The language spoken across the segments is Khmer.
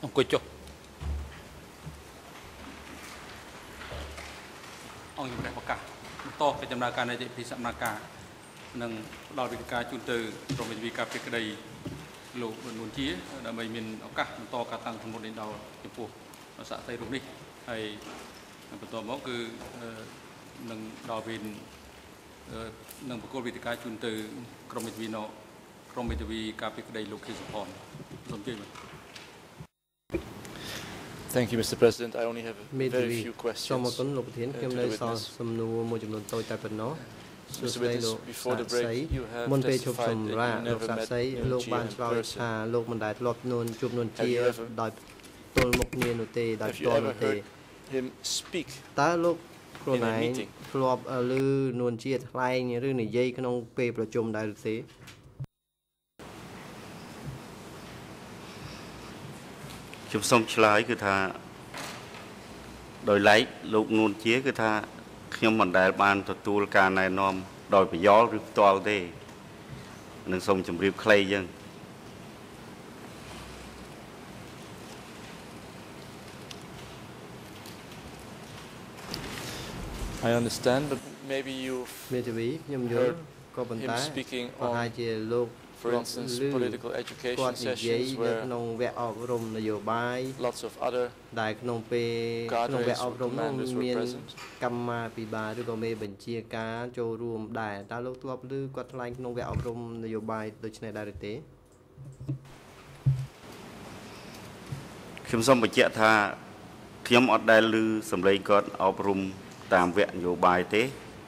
អង្គុយចុះអង្គជំរះប្រកាសបន្តកិច្ចដំណើរការនៃពីសកម្មការនិងផ្ដល់វិធានការជូនទៅក្រមវិទ្យាការពីក្តីលោកនួនជាដើម្បីមានឱកាសបន្តការតាំងជំនុំនេះដល់ចំពោះសាក់សីរូបនេះហើយបន្តមកគឺនឹងដល់ពេលនឹងបកគលវិធានការជូនទៅក្រមវិទ្យាការពីក្តីលោកខៀវសុផនសូមជឿបាទ Thank you, Mr. President. I only have very few questions. Mr. Witness, before the break, you have testified that you never met Nguyen in person. Have you ever heard him speak in a meeting? ខ្ញុំសូមឆ្លើយគឺថាដោយឡែកលោកនួនជាគឺថាខ្ញុំមិនដែលបានទទួលការណែនាំដោយប្រយោលឬផ្ទាល់ទេនឹងសូមជម្រាបខ្លីចឹង I understand, but maybe you've heard him speaking on, for instance, political education sessions where lots of other cadres or commanders were present. ខ្ញុំសូមបញ្ជាក់ថាខ្ញុំអត់ដែលឮសម្លេងគាត់អប់រំតាមវគ្គនយោបាយទេ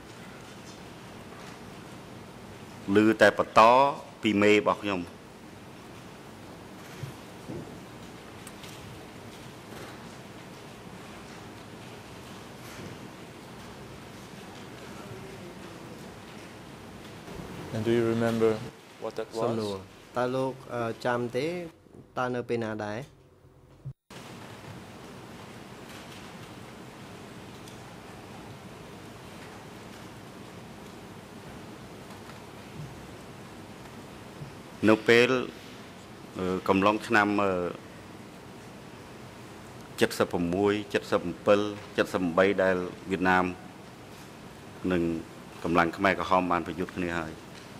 ឮតែបន្តពីមេរបស់ខ្ញុំ And do you remember what that was? តើលោកចាំទេតើនៅពេលណាដែរ នៅពេលកំឡុងឆ្នាំ76 77 78ដែលវៀតណាមនិងកម្លាំងខ្មែរក្រហមបានប្រយុទ្ធគ្នាហើយ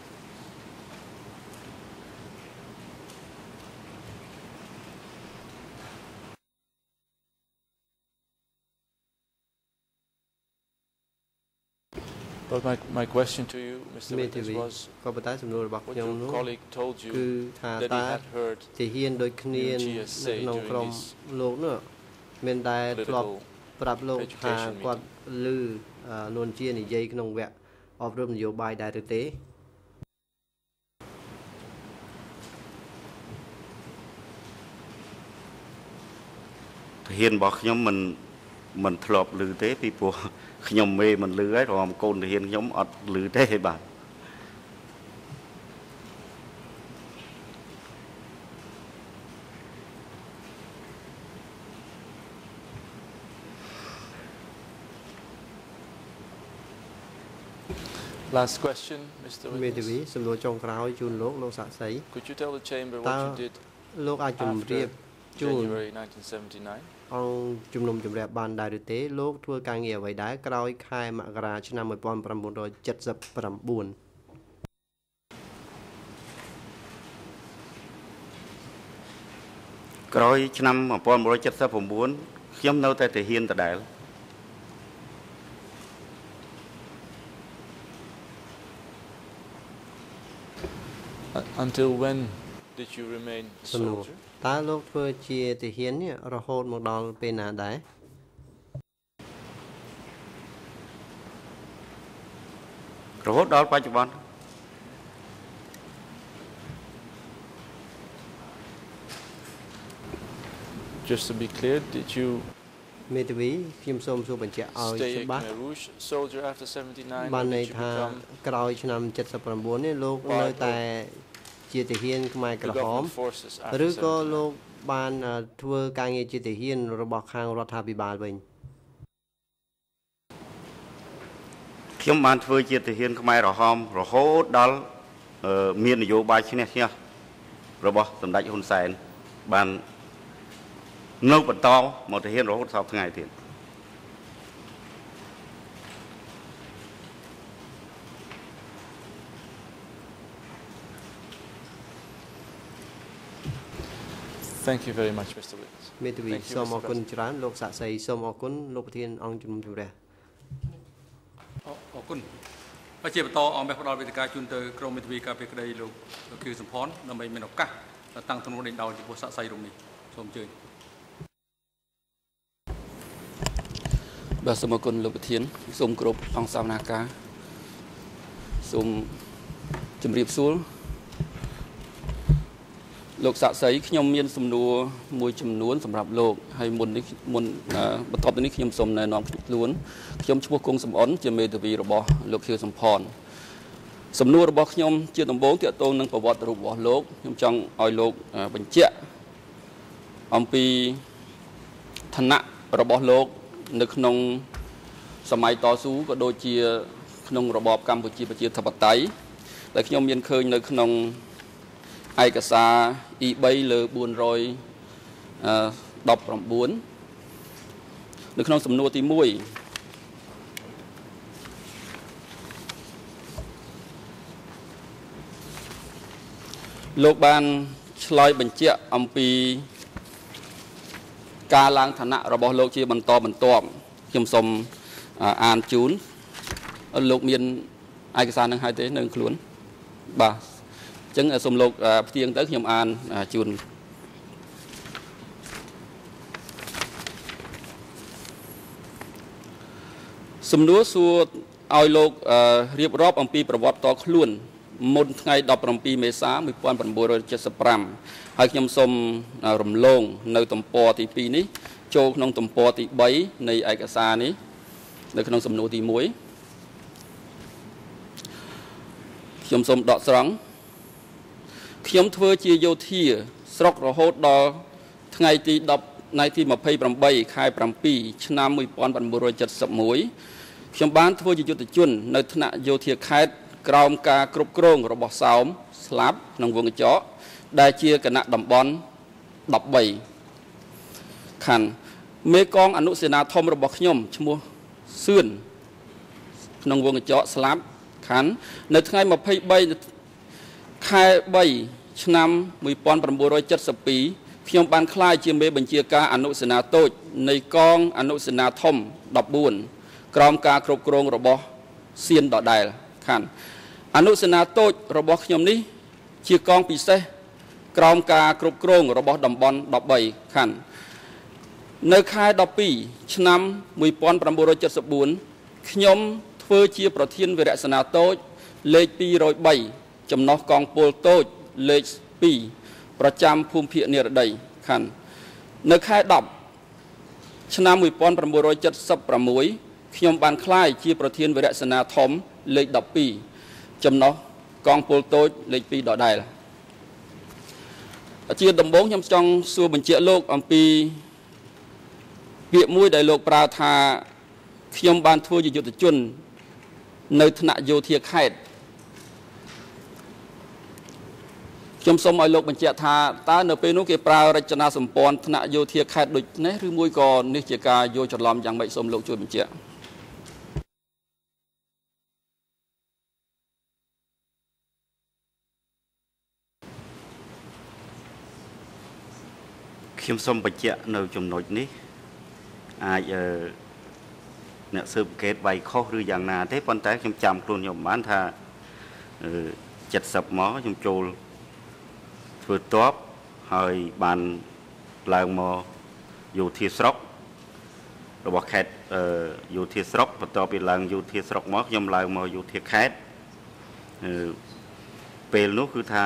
But my question to you, Mr. Witness, was that your colleague told you that he had heard UGS say during his political education meeting. ទាហានរបស់ខ្ញុំមិនធ្លាប់ឮទេពីព្រោះខ្ញុំមេមិនឮហើយរំកូនទាហានខ្ញុំអត់ឮទេបាទ Last question, Mr. Witness. Could you tell the chamber what you did after January 1979? អង្គជំនុំជម្រះបានដែរឬទេលោកធ្វើការងារអ្វីដែរក្រោយខែមករាឆ្នាំ 1979 ក្រោយឆ្នាំ 1979 ខ្ញុំនៅតែទាហានដដែល Until when did you remain a soldier? តើលោកធ្វើជាទាហាននេះរហូតមកដល់ពេលណាដែរ រហូតដល់បច្ចុប្បន្ន Just to be clear, did you មេធាវីខ្ញុំសូមសួរបញ្ជាក់ឲ្យច្បាស់ soldier after 79 បានន័យថាក្រោយឆ្នាំ 79 នេះលោកនៅតែជាទាហានខ្មែរក្រហមឬក៏លោកបានធ្វើការងារជាទាហានរបស់ខាងរដ្ឋាភិបាលវិញ ខ្ញុំបានធ្វើជាទាហានខ្មែរក្រហមរហូតដល់មាននយោបាយឈ្នះរបស់សម្ដេចហ៊ុនសែនបាននៅបន្តមកទៅហ៊ានរហូតដល់ថ្ងៃទៀត Thank you very much, Mr. Witness. មេធាវីសូមអរគុណច្រើនលោកសាក់សីសូមអរគុណលោកប្រធានអង្គជំនុំជម្រះអរគុណជាបន្តអង្គផ្ដល់វេទិកាជូនទៅក្រុមមេធាវីការពារក្តីលោកខៀវសំផនដើម្បីមានឱកាសតាំងទំនួលដេញដោលចំពោះសាក់សីរំនេះសូមអញ្ជើញបាទសូមអរគុណលោកប្រធានសូមគោរពអង្គសវនាការសូមជម្រាបសួរលោកសាក់សីខ្ញុំមានសំណួរមួយចំនួនសម្រាប់លោកហើយមុនបន្ទាប់ពីនេះខ្ញុំសូមណែនាំខ្លួនខ្ញុំឈ្មោះគង់សំអនជាមេធាវីរបស់លោកខៀវសំផនសំណួររបស់ខ្ញុំជាដំបូងទាក់ទងនឹងប្រវត្តិរូបរបស់លោកខ្ញុំចង់ឲ្យលោកបញ្ជាក់អំពីឋានៈរបស់លោកនៅក្នុងសម័យតស៊ូក៏ដូចជាក្នុងរបបកម្ពុជាប្រជាធិបតេយ្យដែលខ្ញុំមានឃើញនៅក្នុងឯកសារ E3 លើ419នៅក្នុងសំណួរទី1លោកបានឆ្លើយបញ្ជាក់អំពីការឡើងឋានៈរបស់លោកជាបន្តបន្ទាប់ខ្ញុំសូមអានជូនលោកមានឯកសារនឹងហើយទេនៅខ្លួនបាទអញ្ចឹងសូមលោកផ្ទៀងទៅខ្ញុំអានជូនសំណួរសួរឲ្យលោករៀបរាប់អំពីប្រវត្តិតខ្លួនមុនថ្ងៃ17មេសា1975ហើយខ្ញុំសូមរំលងនៅទំព័រទី2នេះចូលក្នុងទំព័រទី3នៃឯកសារនេះនៅក្នុងសំណួរទី1ខ្ញុំសូមដកស្រង់ខ្ញុំធ្វើជាយោធាស្រុករហូតដល់ថ្ងៃទី28ខែ7ឆ្នាំ1971ខ្ញុំបានធ្វើជាយុទ្ធជននៅថ្នាក់យោធាខេត្តក្រោមការគ្រប់គ្រងរបស់សោមស្លាប់ក្នុងវងកញ្ចក់ដែលជាគណៈតំបន់13ខណ្ឌមេកងអនុសេនាធំរបស់ខ្ញុំឈ្មោះសឿនក្នុងវងកញ្ចក់ស្លាប់ខណ្ឌនៅថ្ងៃ23ខែ3ឆ្នាំ1972ខ្ញុំបានក្លាយជាមេបញ្ជាការអនុសេនាតូចនៃកងអនុសេនាធំ14ក្រោមការគ្រប់គ្រងរបស់សៀនដដែលខណ្ឌអនុសេនាតូចរបស់ខ្ញុំនេះជាកងពិសេសក្រោមការគ្រប់គ្រងរបស់តំបន់13ខណ្ឌនៅខែ12ឆ្នាំ1974ខ្ញុំធ្វើជាប្រធានវីរៈសេនាតូចលេខ203ចំណុះកងពលតូចលេខ2ប្រចាំភូមិភាគនិរដីខណ្ឌនៅខែ10ឆ្នាំ1976ខ្ញុំបានក្លាយជាប្រធានវីរៈសេនាធំលេខ12ចំណុះកងពលតូចលេខ2ដដែលជាដំបូងខ្ញុំចង់សួរបញ្ជាក់លោកអំពីពាក្យមួយដែលលោកប្រើថាខ្ញុំបានធ្វើជាយុទ្ធជននៅថ្នាក់យោធាខេត្តខ្ញុំសូមឲ្យលោកបញ្ជាក់ថាតើនៅពេលនោះគេប្រើរចនាសម្ព័ន្ធថ្នាក់យោធាខេត្តដូចនេះឬមួយក៏នេះជាការយល់ច្រឡំយ៉ាងម៉េចសូមលោកជួយបញ្ជាក់ខ្ញុំសូមបញ្ជាក់នៅចំណុចនេះអាចអ្នកស៊ើបអង្កេតវាយខុសឬយ៉ាងណាទេប៉ុន្តែខ្ញុំចាំខ្លួនខ្ញុំបានថា70មកខ្ញុំចូលធ្វើតបហើយបានឡើងមកយោធាស្រុករបស់ខេត្តយោធាស្រុកបន្ទាប់ពីឡើងយោធាស្រុកមកខ្ញុំឡើងមកយោធាខេត្តពេលនោះគឺថា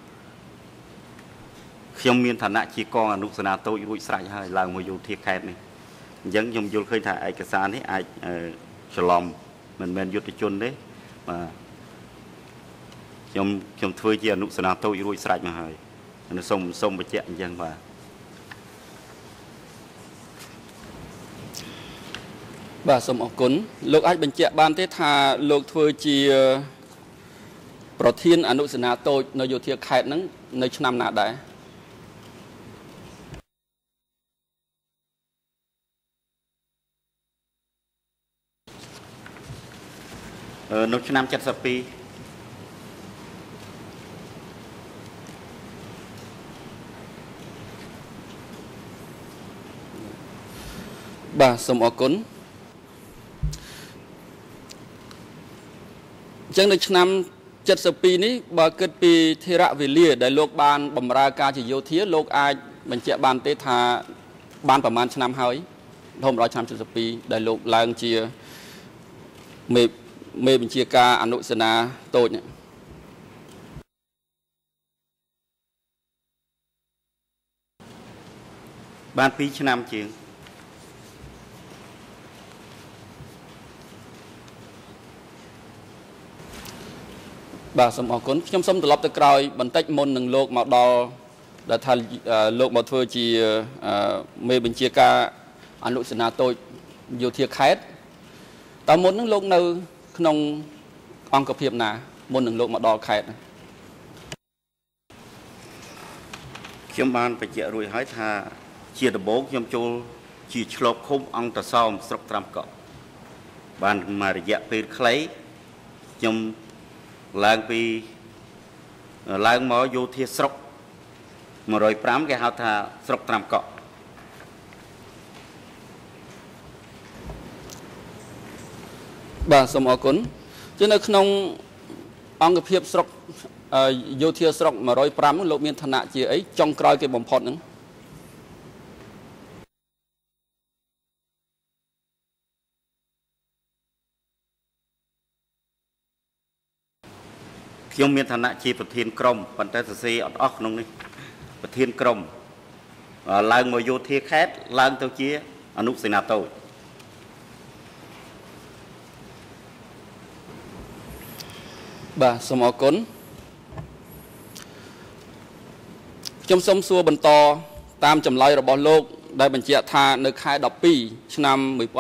ខ្ញុំមានឋានៈជាកងអនុសេនាតូចរួចស្រេចហើយឡើងមកយោធាខេត្តនេះអញ្ចឹងខ្ញុំយល់ឃើញថាឯកសារនេះអាចច្រឡំមិនមែនយុទ្ធជនទេបាទខ្ញុំធ្វើជាអនុសេនាតូចរួចស្រេចមកហើយសូមបញ្ជាក់អញ្ចឹងបាទសូមអរគុណលោកអាចបញ្ជាក់បានទេថាលោកធ្វើជាប្រធានអនុសេនាតូចនៅយោធាខេត្តហ្នឹងនៅឆ្នាំណាដែរនៅឆ្នាំ72 បាទសូមអរគុណអញ្ចឹងនៅឆ្នាំ72នេះបើគិតពីធរវេលាដែលលោកបានបម្រើការជាយោធាលោកអាចបញ្ជាក់បានទេថាបានប្រមាណឆ្នាំហើយរហូតដល់ឆ្នាំ72ដែលលោកឡើងជាមេបញ្ជាការអនុសេនាតូចនេះបាន2ឆ្នាំជាងបាទសូមអរគុណខ្ញុំសូមត្រឡប់ទៅក្រោយបន្តិចមុននឹងលោកមកដល់ដែលថាលោកមកធ្វើជាមេបញ្ជាការអនុសេនាតូចយោធាខេត្តតើមុននឹងលោកនៅក្នុងអង្គភាពណាមុននឹងលោកមកដល់ខេត្តខ្ញុំបានបញ្ជាក់រួចហើយថាជាដំបូងខ្ញុំចូលជាឆ្លប់ឃុំអង្គតសោមស្រុកត្រាំកក់បានមករយៈពេលខ្លីខ្ញុំឡើងមកយោធាស្រុក105គេហៅថាស្រុកត្រាំកក់បាទសូមអរគុណជានៅក្នុងអង្គភាពស្រុកយោធាស្រុក105នោះលោកមានឋានៈជាអីចុងក្រោយគេបំផុតហ្នឹងខ្ញុំមានឋានៈជាប្រធានក្រុមប៉ុន្តែសរសេរអត់អស់ក្នុងនេះប្រធានក្រុមឡើងមកយោធាខេត្តឡើងទៅជាអនុសេនាតូចបាទសូមអរគុណខ្ញុំសូមសួរបន្តតាមចម្លើយរបស់លោកដែលបញ្ជាក់ថានៅខែ12ឆ្នាំ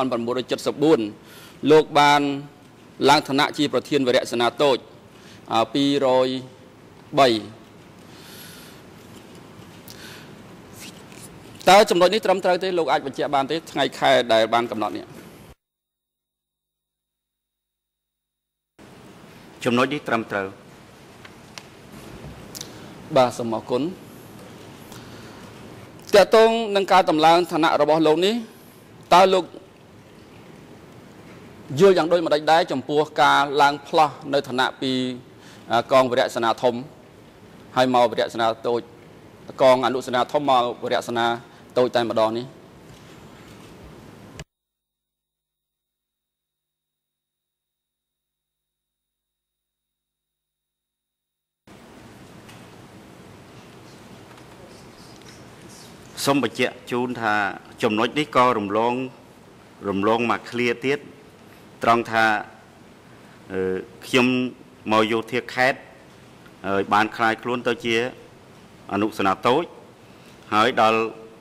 1974លោកបានឡើងឋានៈជាប្រធានវរៈសេនាតូច203តើចំណុចនេះត្រឹមត្រូវទេលោកអាចបញ្ជាក់បានទេថ្ងៃខែដែលបានកំណត់នេះចំណុចនេះត្រឹមត្រូវបាទសូមអរគុណតើតងនឹងការតម្លើងឋានៈរបស់លោកនេះតើលោកយល់យ៉ាងដូចម្តេចដែរចំពោះការឡើងផ្លោះនៅឋានៈពីកងវរៈសេនាធំហើយមកវរៈសេនាតូចកងអនុសេនាធំមកវរៈសេនាតូចតែម្ដងនេះសូមបញ្ជាក់ជូនថាចំណុចនេះក៏រំលងមកឃ្លាទៀតត្រង់ថាខ្ញុំមកយោធាខេត្តហើយបានคลายខ្លួនទៅជាអនុសេនាតូចហើយដល់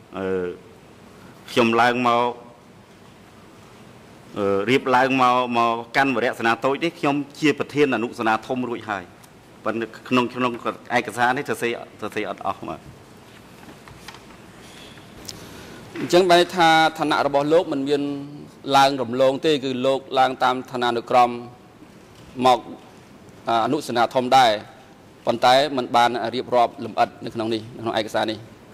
ខ្ញុំឡើងមករៀបឡើងមកកាន់វរៈសេនាតូចនេះខ្ញុំជាប្រធានអនុសេនាធំរួចហើយប៉ុន្តែក្នុងឯកសារនេះសរសេរអត់អស់មកអញ្ចឹងបែរថាឋានៈរបស់លោកមិនមានឡើងរំលងទេគឺលោកឡើងតាមឋានានុក្រមមកអនុសេនាធំដែរប៉ុន្តែมันបានរៀបរាប់លម្អិតនៅក្នុងនេះក្នុងឯកសារនេះ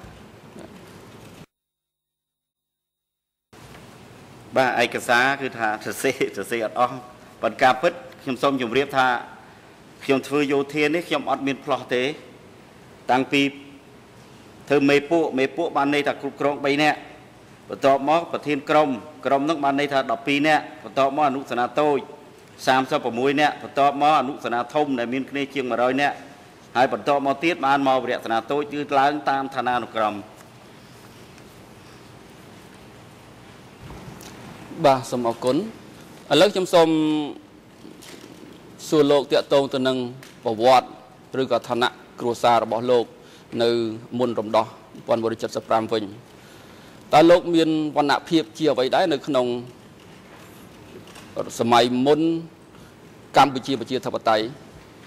បាទឯកសារគឺថាសរសេរអត់អស់ប៉ុន្តែការពិតខ្ញុំសូមជម្រាបថាខ្ញុំធ្វើយោធានេះខ្ញុំអត់មានផ្លោះទេតាំងពីធ្វើមេពួកបានន័យថាគ្រប់គ្រង3នាក់បន្ទាប់មកប្រធានក្រុមនឹងបានន័យថា12នាក់បន្ទាប់មកអនុសេនាតូច36នាក់បន្ទាប់មកអនុសេនាធំដែលមានគ្នាជាង100នាក់ហើយបន្ទាប់មកទៀតបានមកវរៈសេនាតូចគឺឡើងតាមឋានានុក្រមបាទសូមអរគុណឥឡូវខ្ញុំសូមសួរលោកតាក់ទងទៅនឹងប្រវត្តិឬក៏ឋានៈគ្រួសាររបស់លោកនៅមុនរំដោះ1975វិញតើលោកមានវណ្ណៈភាពជាអ្វីដែរនៅក្នុងសម័យមុនកម្ពុជាប្រជាធិបតេយ្យ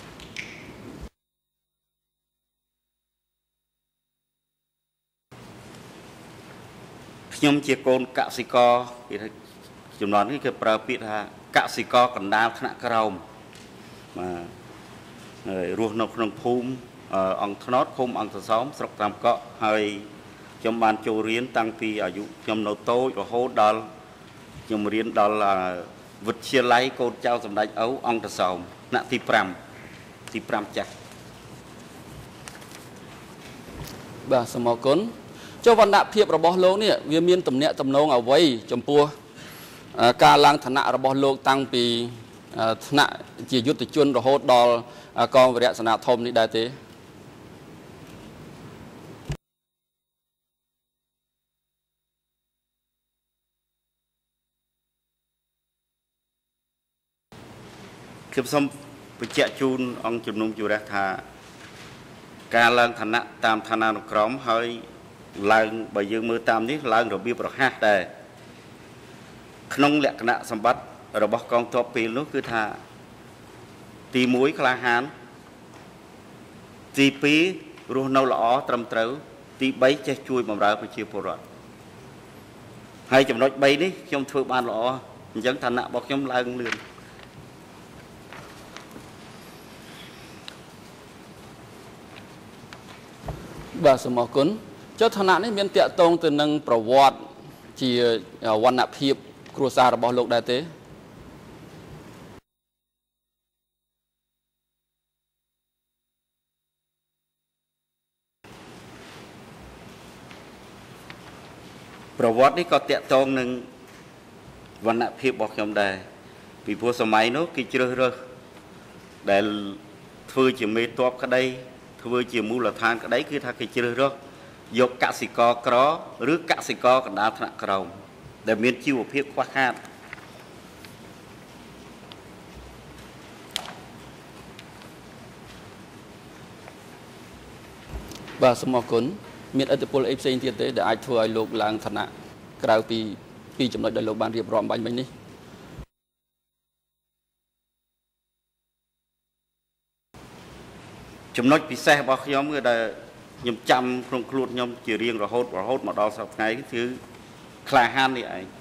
ខ្ញុំជាកូនកសិករគេថាចំនួននេះគឺប្រើពាក្យថាកសិករកណ្ដាលថ្នាក់ក្រោមมารวมนกนงภูมิองค์ทนอดคุมองค์ซ้อมสกตามเกาะให้จำบานโจเรียนตั้งปีอายุจำโนโตจะโฮดอลจำเรียนดอลวิทยาลัยโกเจ้าสำนักเอาองค์ซ้อมณที่ปรำจักបាទសូមអរគុណចុះវណ្ណៈភាពរបស់លោកនេះវាមានទំនាក់ទំនងអ្វីចំពោះការឡើងឋានៈរបស់លោកតាំងពីឋានៈជាយុទ្ធជនរហូតដល់កងវីរៈសេនាធំនេះដែរទេខ្ញុំសូមបញ្ជាក់ជូនអង្គជំនុំជម្រះថាការឡើងឋានៈតាមឋានានុក្រមហើយឡើងបើយើងមើលតាមនេះឡើងរបៀបរហ័សដែរក្នុងលក្ខណៈសម្បត្តិរបស់កងទ័ពពេលនោះគឺថាទី1ក្លាហានទី2រស់នៅល្អត្រឹមត្រូវទី3ចេះជួយបម្រើប្រជាពលរដ្ឋហើយចំណុច3នេះខ្ញុំធ្វើបានល្អអញ្ចឹងឋានៈរបស់ខ្ញុំឡើងលឿនបាទសូមអរគុណចុះឋានៈនេះមានតាក់ទងទៅនឹងប្រវត្តិជាវណ្ណភាពគ្រួសាររបស់លោកដែរទេប្រវត្តិនេះក៏តាក់ទងនឹងវណ្ណភាពរបស់ខ្ញុំដែរពីព្រោះសម័យនោះគេជ្រើសរើសដែលធ្វើជាមេទ័ពក្តីធ្វើជាមូលដ្ឋានក្តីគឺថាគេជ្រើសរើសយកកសិករក្រឬកសិករកណ្ដាលថ្នាក់ក្រោមដែលមានជីវភាពខ្វះខាតបាទសូមអរគុណមានឥទ្ធិពលអីផ្សេងទៀតទេដែលអាចធ្វើឲ្យលោកឡើងឋានៈក្រៅពីចំណុចដែលលោកបានរៀបរាប់បាញ់មិញនេះចំណុចពិសេសរបស់ខ្ញុំគឺដែលខ្ញុំចាំក្នុងខ្លួនខ្ញុំជារៀងរហូតមកដល់សប្តាហ៍ថ្ងៃគឺក្លាហាននេះឯង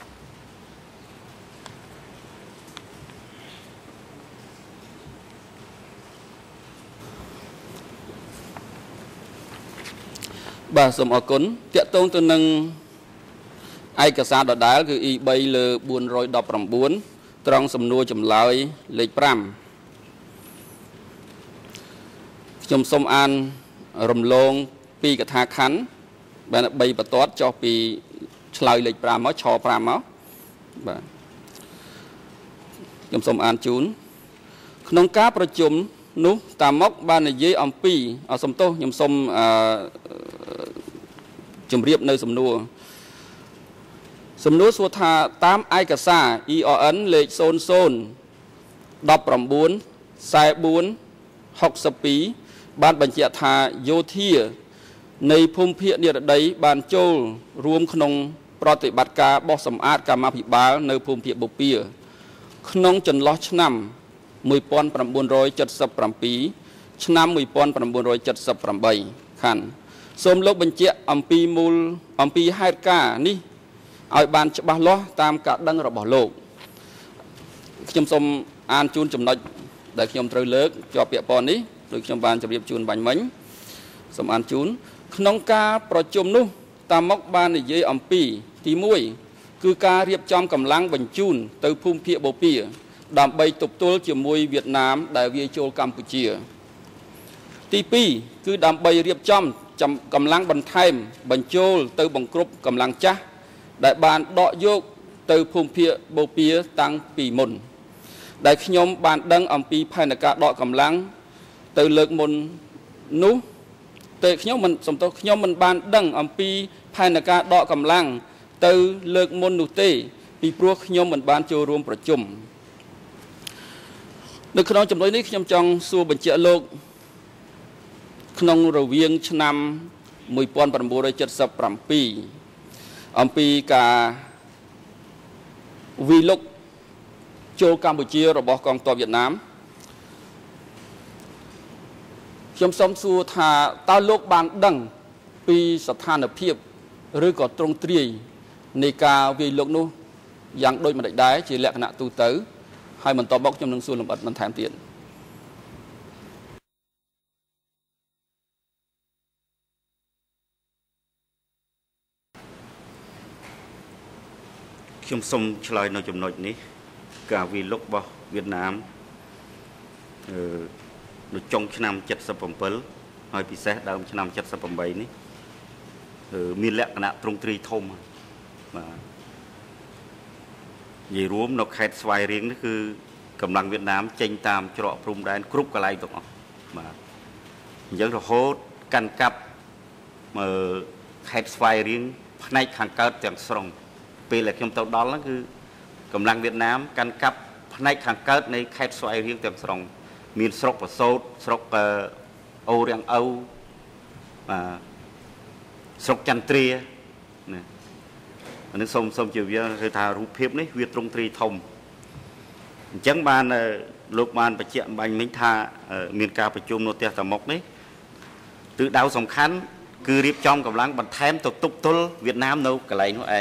បាទសូមអរគុណតាក់ទងទៅនឹងឯកសារដដែលគឺ E3 លើ419ត្រង់សំណួរចម្លើយលេខ5ខ្ញុំសូមអានរំលងពីកថាខណ្ឌបាន3បន្ទាត់ចុះពីឆ្លើយលេខ5មកឆ5មកបាទខ្ញុំសូមអានជូនក្នុងការប្រជុំនោះតាមកបាននិយាយអំពីសំទោសខ្ញុំសូមជម្រាបនៅសំណួរសួរថាតាមឯកសារ ERN លេខ00 19 44 62បានបញ្ជាក់ថាយោធានៃភូមិភាគនិរដីបានចូលរួមក្នុងប្រតិបត្តិការបោះសម្អាតកម្មាភិបាលនៅភូមិភាគបូព៌ាក្នុងចន្លោះឆ្នាំ1977ឆ្នាំ1978ខណ្ឌសូមលោកបញ្ជាក់អំពីហេតុការណ៍នេះឲ្យបានច្បាស់លាស់តាមការដឹងរបស់លោកខ្ញុំសូមអានជូនចំណុចដែលខ្ញុំត្រូវលើកជាប់ពាក្យព័ន្ធនេះដោយខ្ញុំបានជម្រាបជូនបាញ់មិញសូមអានជូនក្នុងការប្រជុំនោះតាមកបាននិយាយអំពីទី1គឺការរៀបចំកម្លាំងបញ្ជូនទៅភូមិភាគបូព៌ាដើម្បីទប់ទល់ជាមួយវៀតណាមដែលវាយចូលកម្ពុជាទី2គឺដើម្បីរៀបចំកម្លាំងបន្ថែមបញ្ចូលទៅបង្ក្រប់កម្លាំងចាស់ដែលបានដកយកទៅភូមិភាគបូព៌ាតាំងពីមុនដែលខ្ញុំបានដឹងអំពីផែនការដកកម្លាំងទៅលើកមុននោះតែខ្ញុំមិនបានដឹងអំពីផែនការដកកម្លាំងទៅលើកមុននោះទេពីព្រោះខ្ញុំមិនបានចូលរួមប្រជុំនៅក្នុងចំណុចនេះខ្ញុំចង់សួរបញ្ជាក់លោកក្នុងរវាងឆ្នាំ1977អំពីការវិលុកចូលកម្ពុជារបស់កងទ័ពវៀតណាមខ្ញុំសូមសួរថាតើលោកបានដឹងពីស្ថានភាពឬក៏ទ្រង់ទ្រាយនៃការវាយលុកនោះយ៉ាងដូចម្តេចដែរជាលក្ខណៈទូទៅហើយបន្តមកខ្ញុំនឹងសួរលម្អិតបន្ថែមទៀតខ្ញុំសូមឆ្លើយនៅចំណុចនេះការវិលុករបស់វៀតណាមនៅចុងឆ្នាំ77ហើយពិសេសដើមឆ្នាំ78នេះមានលក្ខណៈទ្រង់ទ្រីធំបាទនិយាយរួមនៅខេត្តស្វាយរៀងនេះគឺកម្លាំងវៀតណាមចេញតាមច្រកព្រំដែនគ្រប់កន្លែងទាំងអស់បាទអញ្ចឹងរហូតកាន់កាប់ខេត្តស្វាយរៀងផ្នែកខាងកើតទាំងស្រុងពេលដែលខ្ញុំទៅដល់ហ្នឹងគឺកម្លាំងវៀតណាមកាន់កាប់ផ្នែកខាងកើតនៃខេត្តស្វាយរៀងទាំងស្រុងមានស្រុកប្រសូតស្រុកអូរៀងអូស្រុកចន្ទ្រាណាអានេះសូមជម្រាបគឺថារូបភាពនេះវាទ្រង់ទ្រីធំអញ្ចឹងបានលោកបានបញ្ជាក់បាញ់មិញថាមានការប្រជុំនៅផ្ទះតាមុកនេះទិសដៅសំខាន់គឺរៀបចំកម្លាំងបន្ថែមទៅទប់ទល់វៀតណាមនៅកន្លែងនោះឯង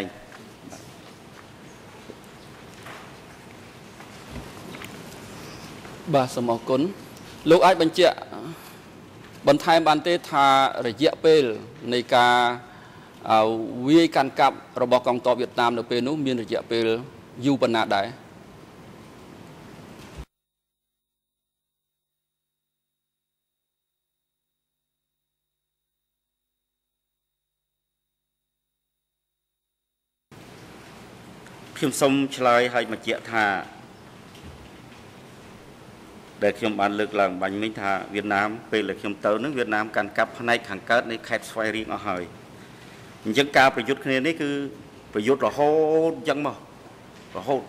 បាទសូមអរគុណលោកអាចបញ្ជាក់បន្ថែមបានទេថារយៈពេលនៃការវាយកាន់កាប់របស់កងទ័ពវៀតណាមនៅពេលនោះមានរយៈពេលយូរប៉ុណ្ណាដែរខ្ញុំសូមឆ្លើយឲ្យបញ្ជាក់ថាដែលខ្ញុំបានលើកឡើងបាញ់មិញថាវៀតណាមពេលដែលខ្ញុំទៅនឹងវៀតណាមកាន់កាប់ផ្នែកខាងកើតនៃខេត្តស្វាយរៀងអស់ហើយអញ្ចឹងការប្រយុទ្ធគ្នានេះគឺប្រយុទ្ធរហូតអញ្ចឹងមករហូត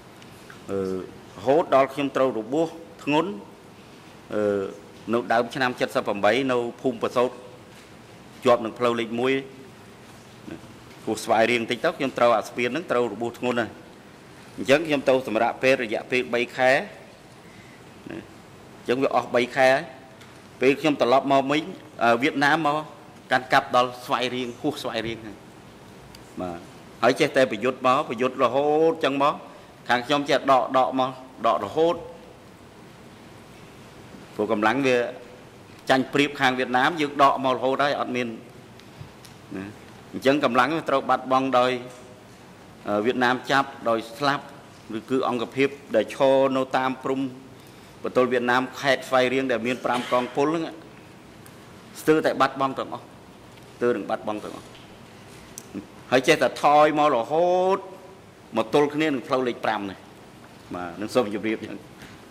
ដល់ខ្ញុំត្រូវរបួសធ្ងន់នៅដើមឆ្នាំ78នៅភូមិប្រសូតជាប់នឹងផ្លូវលេខ1គូស្វាយរៀងតិចទៅខ្ញុំត្រូវអាស្ពានហ្នឹងត្រូវរបួសធ្ងន់ហើយអញ្ចឹងខ្ញុំទៅសម្រាប់ពេលរយៈពេល3ខែអញ្ចឹងវាអស់3ខែពេលខ្ញុំត្រឡប់មកវិញវៀតណាមមកកាន់កាប់ដល់ស្វាយរៀងហួសស្វាយរៀងហើយបាទហើយចេះតែប្រយុទ្ធមកប្រយុទ្ធរហូតអញ្ចឹងមកខាងខ្ញុំចេះដករហូតព្រោះកម្លាំងវាចាញ់ព្រៀបខាងវៀតណាមយើងដកមករហូតហើយអត់មានណាអញ្ចឹងកម្លាំងត្រូវបាត់បង់ដោយវៀតណាមចាប់ដោយស្លាប់ឬគឺអង្គភាពដែលឈរនៅតាមព្រំបន្ទល់វៀតណាមខេត្តស្វាយរៀងដែលមាន5កងពលហ្នឹងស្ទើរតែបាត់បង់ទាំងអស់ស្ទើរនឹងបាត់បង់ទាំងអស់ហើយចេះតែថយមករហូតមកទល់គ្នានឹងផ្លូវលេខ5នេះបាទនឹងសូមជម្រាបយ៉ាង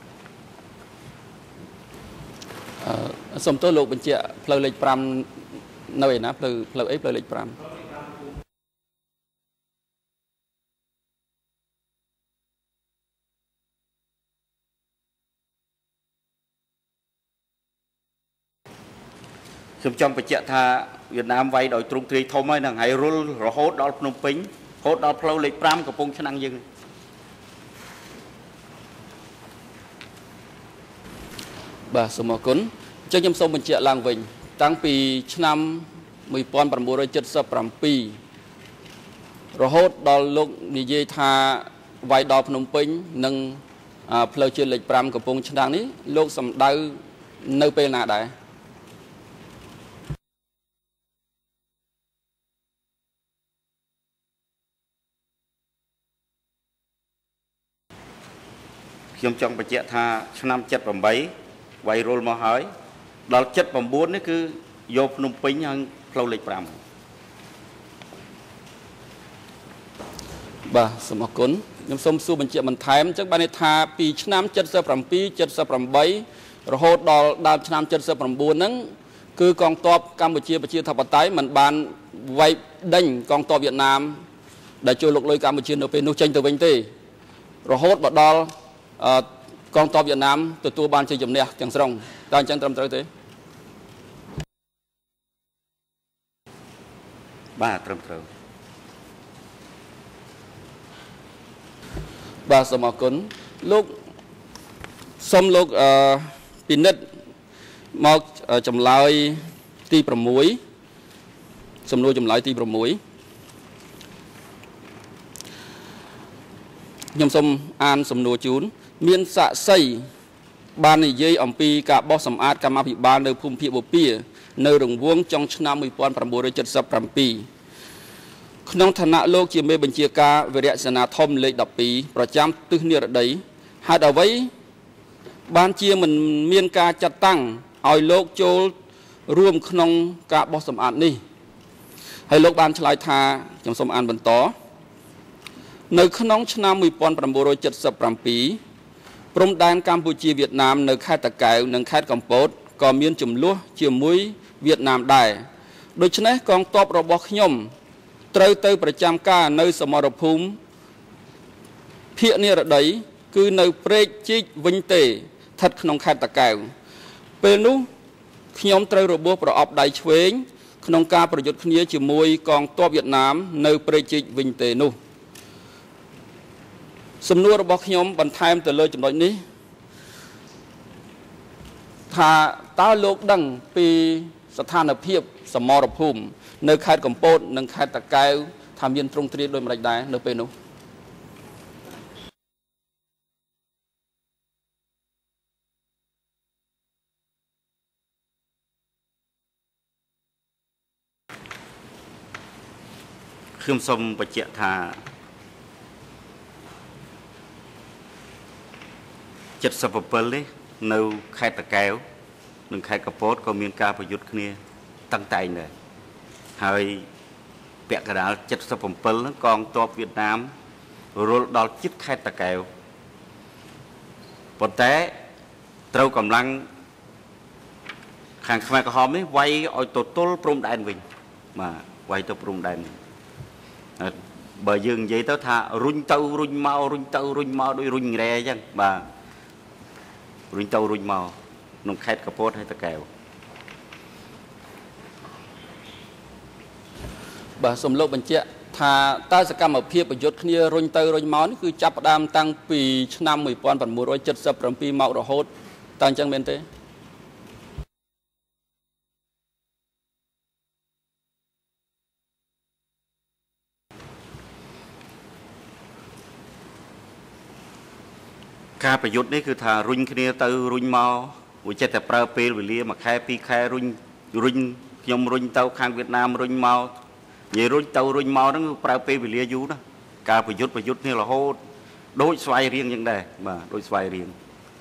សូមទោសលោកបញ្ជាក់ផ្លូវលេខ5នៅឯណាផ្លូវអីផ្លូវលេខ5 ខ្ញុំចង់បញ្ជាក់ថាវៀតណាមវាយដោយទ្រង់ទ្រាយធំហើយនឹងហើយរុលរហូតដល់ភ្នំពេញរហូតដល់ផ្លូវលេខ5កំពង់ឆ្នាំងយើងបាទសូមអរគុណអញ្ចឹងខ្ញុំសូមបញ្ជាក់ឡើងវិញតាំងពីឆ្នាំ1977រហូតដល់លោកនិយាយថាវាយដល់ភ្នំពេញនិងផ្លូវជាតិលេខ5កំពង់ឆ្នាំងនេះលោកសម្ដៅនៅពេលណាដែរខ្ញុំចង់បញ្ជាក់ថាឆ្នាំ78វាយរុលមកហើយដល់79នេះគឺយកភ្នំពេញហើយផ្លូវលេខ5 បាទសូមអរគុណខ្ញុំសូមសួរបញ្ជាក់បន្ថែមអញ្ចឹងបានន័យថាពីឆ្នាំ77 78រហូតដល់ដើមឆ្នាំ79ហ្នឹងគឺកងទ័ពកម្ពុជាប្រជាធិបតេយ្យមិនបានវាយដេញកងទ័ពវៀតណាមដែលចូលលុកលុយកម្ពុជានៅពេលនោះចេញទៅវិញទេរហូតមកដល់កងទ័ពវៀតណាមទទួលបានជ័យជំនះទាំងស្រុងតើអញ្ចឹងត្រឹមត្រូវទេបាទត្រឹមត្រូវបាទសូមអរគុណលោកសូមលោកពិនិត្យមកចម្លើយទី6សំណួរចម្លើយទី6ខ្ញុំសូមអានសំណួរជូនមានសាក្សីបាននិយាយអំពីការបោះសម្អាតកម្មាភិបាលនៅភូមិភាគបូព៌ានៅរង្វង់ចុងឆ្នាំ1977 ក្នុងឋានៈលោកជាមេបញ្ជាការវិរៈសេនាធំលេខ12ប្រចាំទិសនិរដីហេតុអ្វីបានជាមិនមានការចាត់តាំងឲ្យលោកចូលរួមក្នុងការបោះសម្អាតនេះហើយលោកបានឆ្លើយថាខ្ញុំសូមអានបន្តនៅក្នុងឆ្នាំ1977ព្រំដែនកម្ពុជាវៀតណាមនៅខេត្តតាកែវនិងខេត្តកំពតក៏មានចំនួនជាមួយវៀតណាមដែរដូច្នេះកងទ័ពរបស់ខ្ញុំត្រូវទៅប្រចាំការនៅសមរភូមិភាគនិរដីគឺនៅព្រែកជីកវិញទេស្ថិតក្នុងខេត្តតាកែវពេលនោះខ្ញុំត្រូវរបួសប្រអប់ដៃឆ្វេងក្នុងការប្រយុទ្ធគ្នាជាមួយកងទ័ពវៀតណាមនៅព្រែកជីកវិញទេនោះសំណួររបស់ខ្ញុំបន្ថែមទៅលើចំណុចនេះថាតើលោកដឹងពីស្ថានភាពសមរភូមិនៅខេត្តកំពតនិងខេត្តតាកែវថាមានទ្រង់ទ្រាយដូចម្តេចដែរនៅពេលនោះខ្ញុំសូមបញ្ជាក់ថា77នេះនៅខេត្តតាកែវនិងខេត្តកំពតក៏មានការប្រយុទ្ធគ្នាតាំងតែងដែរហើយពាក់កណ្ដាល77ហ្នឹងកងទ័ពវៀតណាមរលដល់ជិតខេត្តតាកែវប៉ុន្តែត្រូវកម្លាំងខាងខ្មែរក្រហមនេះវាយឲ្យទៅទល់ព្រំដែនវិញបាទវាយទៅព្រំដែនបើយើងនិយាយទៅថារុញទៅរុញមករុញទៅរុញមកដោយរុញរ៉ែអញ្ចឹងបាទរុញទៅរុញមកក្នុងខេត្តកំពតហើយតាកែវបាទសូមលោកបញ្ជាក់ថាតើសកម្មភាពប្រយុទ្ធគ្នារុញទៅរុញមកនេះគឺចាប់ផ្ដើមតាំងពីឆ្នាំ1977មករហូតតើអញ្ចឹងមែនទេការប្រយុទ្ធនេះគឺថារុញគ្នាទៅរុញមកវាចេះតែប្រើពេលវេលាមួយខែពីរខែរុញខ្ញុំរុញទៅខាងវៀតណាមរុញមកនិយាយរុញទៅរុញមកហ្នឹងប្រើពេលវេលាយូរណាស់ការប្រយុទ្ធគ្នារហូតដូចស្វ័យរៀងយ៉ាងដែរបាទដូចស្វ័យរៀង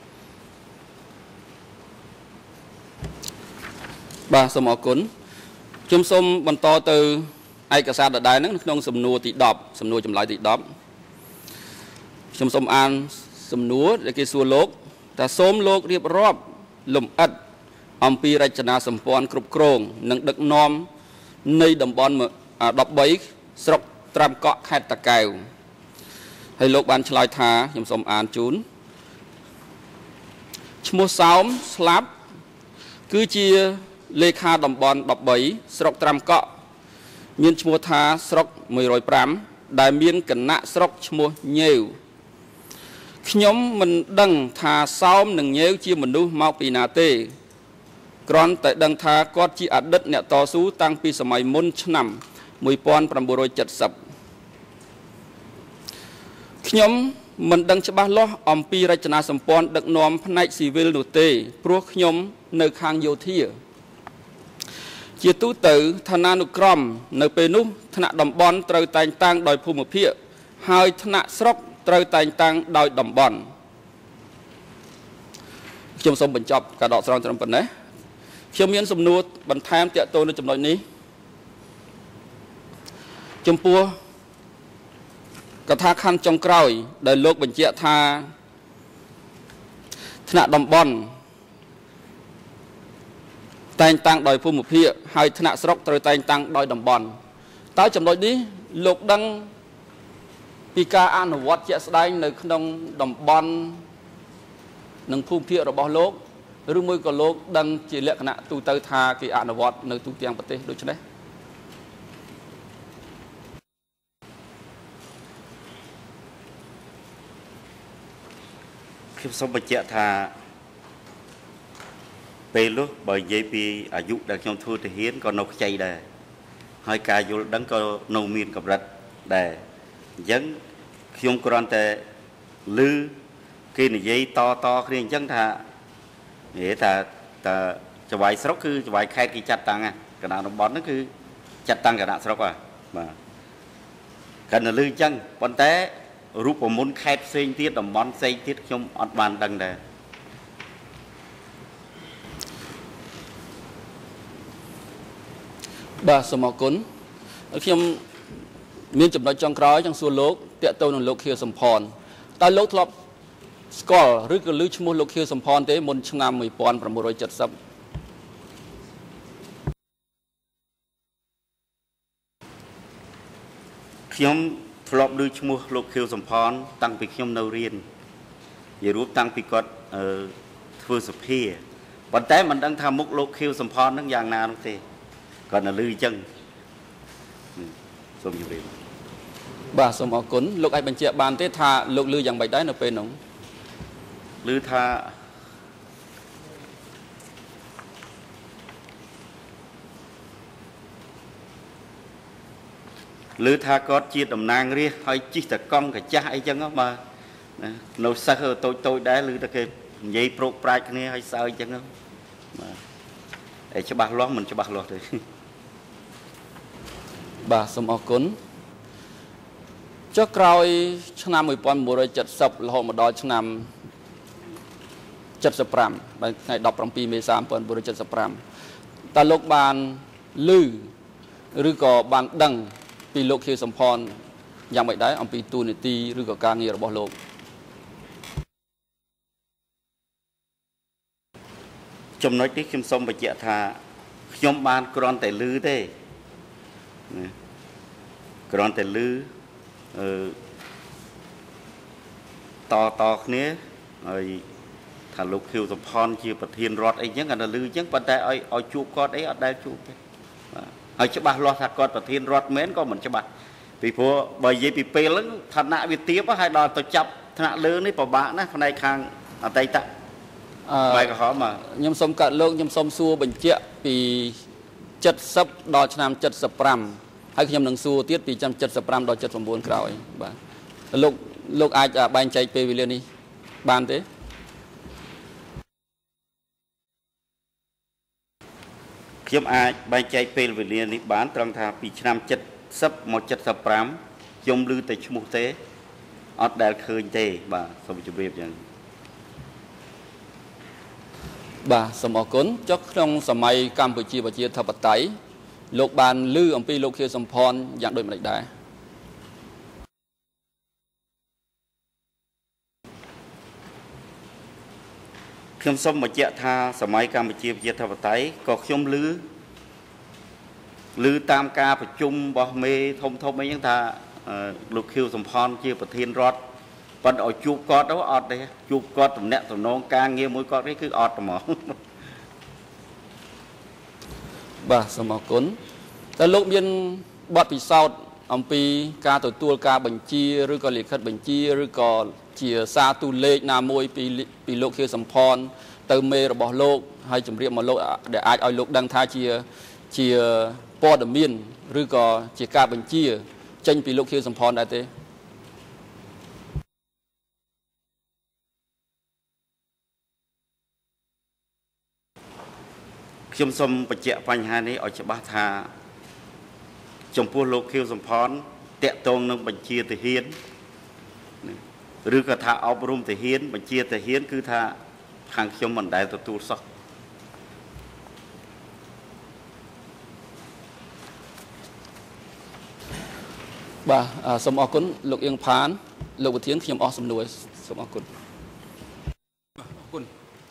បាទសូមអរគុណខ្ញុំសូមបន្តទៅឯកសារដដែលហ្នឹងក្នុងសំណួរទី10សំណួរចម្លើយទី10ខ្ញុំសូមអានសំណួរដែលគេសួរលោកថាសូមលោករៀបរាប់លម្អិតអំពីរចនាសម្ព័ន្ធគ្រប់គ្រងនិងដឹកនាំនៃតំបន់13ស្រុកត្រាំកក់ខេត្តតាកែវហើយលោកបានឆ្លើយថាខ្ញុំសូមអានជូនឈ្មោះសោមស្លាប់គឺជាលេខាតំបន់13ស្រុកត្រាំកក់មានឈ្មោះថាស្រុក105ដែលមានគណៈស្រុកឈ្មោះញេវខ្ញុំមិនដឹងថាសោមនិងញេវជាមនុស្សមកពីណាទេគ្រាន់តែដឹងថាគាត់ជាអតីតអ្នកតស៊ូតាំងពីសម័យមុនឆ្នាំ1970ខ្ញុំមិនដឹងច្បាស់លាស់អំពីរចនាសម្ព័ន្ធដឹកនាំផ្នែកស៊ីវិលនោះទេព្រោះខ្ញុំនៅខាងយោធាជាទូទៅឋានានុក្រមនៅពេលនោះថ្នាក់តំបន់ត្រូវតែងតាំងដោយភូមិភាគហើយថ្នាក់ស្រុកត្រូវតែងតាំងដោយតំបន់ខ្ញុំសូមបញ្ចប់ការដកស្រង់ត្រឹមប៉ុណ្ណេះខ្ញុំមានសំណួរបន្ថែមទាក់ទងនឹងចំណុចនេះចំពោះកថាខណ្ឌចុងក្រោយដែលលោកបញ្ជាក់ថាថ្នាក់តំបន់តែងតាំងដោយភូមិភាគហើយថ្នាក់ស្រុកត្រូវតែងតាំងដោយតំបន់តើចំណុចនេះលោកដឹងពីការអនុវត្តជាក់ស្ដែងនៅក្នុងតំបន់និងភូមិភាគរបស់លោកឬមួយក៏លោកដឹងជាលក្ខណៈទូទៅថាគេអនុវត្តនៅទូទាំងប្រទេសដូចនេះខ្ញុំសូមបញ្ជាក់ថាពេលនោះបើនិយាយពីអាយុដែលខ្ញុំធ្វើទាហានក៏នៅខ្ចីដែរហើយការយល់ដឹងក៏នៅមានកម្រិតដែរអញ្ចឹងខ្ញុំគ្រាន់តែឮគេនិយាយតគ្នាអញ្ចឹងថានិយាយថាចវាយស្រុកគឺចវាយខេត្តគេចាត់តាំងគណៈតំបន់ហ្នឹងគឺចាត់តាំងគណៈស្រុកបាទ cần là lư chân còn té rút vào muốn khép xuyên tiết đồng món xây tiết trong ọt bàn đằng đề bà sơ mò cún khi ông miền chụp nói trong cõi trong xuôi lốp tiệt tâu nông lục kia sầm phòn ta lốp lọp score rước cái lưới mua lục kia sầm phòn thế môn chăng nam 1970 ខ្ញុំធ្លាប់ឮឈ្មោះលោកខៀវសំផនតាំងពីខ្ញុំនៅរៀននិយាយរួមតាំងពីគាត់ធ្វើសភាប៉ុន្តែមិនដឹងថាមុខលោកខៀវសំផននឹងយ៉ាងណានោះទេគាត់នៅឮអញ្ចឹងសូមជម្រាបបាទសូមអរគុណលោកអាចបញ្ជាក់បានទេថាលោកឮយ៉ាងម៉េចដែរនៅពេលនោះឮថាឬថាគាត់ជាតំណាងរាស្ត្រហើយជិះតកង់កាចាស់អីចឹងបាទនៅសិស្សតូចដែរឬតែគេនិយាយប្រោកប្រាជ្ញគ្នាហើយសើចចឹងបាទឯច្បាស់លាស់មិនច្បាស់លាស់ទេបាទសូមអរគុណចុះក្រោយឆ្នាំ1970រហូតមកដល់ឆ្នាំ75បាទថ្ងៃ17មេសា1975តើលោកបានឮឬក៏បានដឹងពីលោកខៀវសំផនយ៉ាងម៉េចដែរអំពីទូនីតិឬក៏ការងាររបស់លោកចំណុចនេះខ្ញុំសូមបញ្ជាក់ថាខ្ញុំបានគ្រាន់តែឮទេគ្រាន់តែឮតគ្នាហើយថាលោកខៀវសំផនជាប្រធានរដ្ឋអីចឹងអានៅឮចឹងប៉ុន្តែឲ្យជួបគាត់អីអត់ដែលជួបទេបាទហើយច្បាស់លាស់ថាគាត់ប្រធានរដ្ឋមែនក៏មិនច្បាស់ពីព្រោះបើនិយាយពីពេលហ្នឹងឋានៈវាទាបហើយដល់ទៅចាប់ថ្នាក់លើនេះពិបាកណាស់ផ្នែកខាងអតីតបាយក្រហមខ្ញុំសូមកាត់លោកខ្ញុំសូមសួរបញ្ជាក់ពី70ដល់ឆ្នាំ75ហើយខ្ញុំនឹងសួរទៀតពីឆ្នាំ75ដល់79ក្រោយបាទលោកអាចបែងចែកពេលវេលានេះបានទេខ្ញុំអាចបែងចែកពេលវេលានេះបានត្រង់ថាពីឆ្នាំ70មក75ខ្ញុំឮតែឈ្មោះទេអត់ដែលឃើញទេបាទសូមជម្រាបយ៉ាងបាទសូមអរគុណចុះក្នុងសម័យកម្ពុជាប្រជាធិបតេយ្យលោកបានឮអំពីលោកខៀវសំផនយ៉ាងដូចម្តេចដែរខ្ញុំសូមបញ្ជាក់ថាសម័យកម្ពុជាប្រជាធិបតេយ្យក៏ខ្ញុំឮតាមការប្រជុំរបស់មេធំអីហ្នឹងថាលោកខៀវសំផនជាប្រធានរដ្ឋប៉ុន្តែឲ្យជួបគាត់ទៅអត់ទេជួបគាត់តំណាក់តំណងការងារមួយគាត់នេះគឺអត់ហ្មងបាទសូមអរគុណតើលោកមានបទពិសោធន៍អំពីការទទួលការបញ្ជាឬក៏លិខិតបញ្ជាឬក៏ជាសារទូលេខណាមួយពីលោកខៀវសំផនទៅមេរបស់លោកហើយជម្រាបមកលោកដែលអាចឲ្យលោកដឹងថាជាព័ត៌មានឬក៏ជាការបញ្ជាចេញពីលោកខៀវសំផនដែរទេខ្ញុំសូមបញ្ជាក់បញ្ហានេះឲ្យច្បាស់ថាចំពោះលោកខៀវសំផនតាក់ទងនឹងបញ្ជាទាហានឬក៏ថាអប់រំទាហានបញ្ជាទាហានគឺថាខាងខ្ញុំមិនដែលទទួលសោះបាទសូមអរគុណលោកអៀងផានលោកប្រធានខ្ញុំអស់សំណួរសូមអរគុណបាទអរគុណ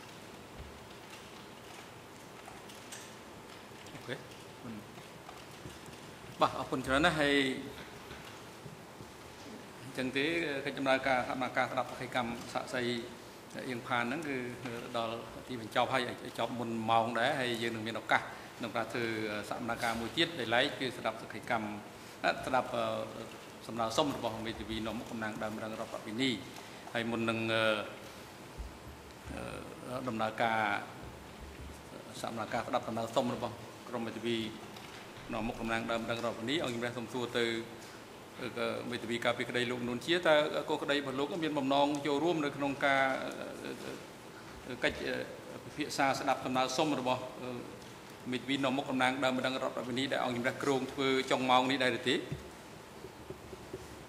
អូខេបាទអរគុណច្រើនណាស់ហើយអញ្ចឹងទេកិច្ចដំណើរការស្ដាប់សកម្មសាក់សីអៀងផានហ្នឹងគឺដល់ទីបញ្ចប់ហើយចប់មុនម៉ោងដែរហើយយើងនឹងមានឱកាសក្នុងការធ្វើសកម្មភាពមួយទៀតដែលឡែកគឺស្ដាប់សកម្មស្ដាប់សម្ដៅសុំរបស់មេធាវីនាំមុខតំណាងដើមរងរដ្ឋវិនីហើយមុននឹងដំណើរការសកម្មភាពស្ដាប់សម្ដៅសុំរបស់ក្រុមមេធាវីនាំមុខតំណាងដើមរងរដ្ឋវិនីអង្គជំរះសំសួរទៅមេធាវីការពីក្តីលោកនួនជាតើកូនក្តីរបស់លោកមានបំណងចូលរួមនៅក្នុងការកិច្ចពិភាក្សាស្ដាប់ដំណើរសុំរបស់មេធាវីនាំមុខតំណាងដើមរងរដ្ឋវិនីដែលអង្គជំរះគ្រងធ្វើចុងម៉ោងនេះដែរទេ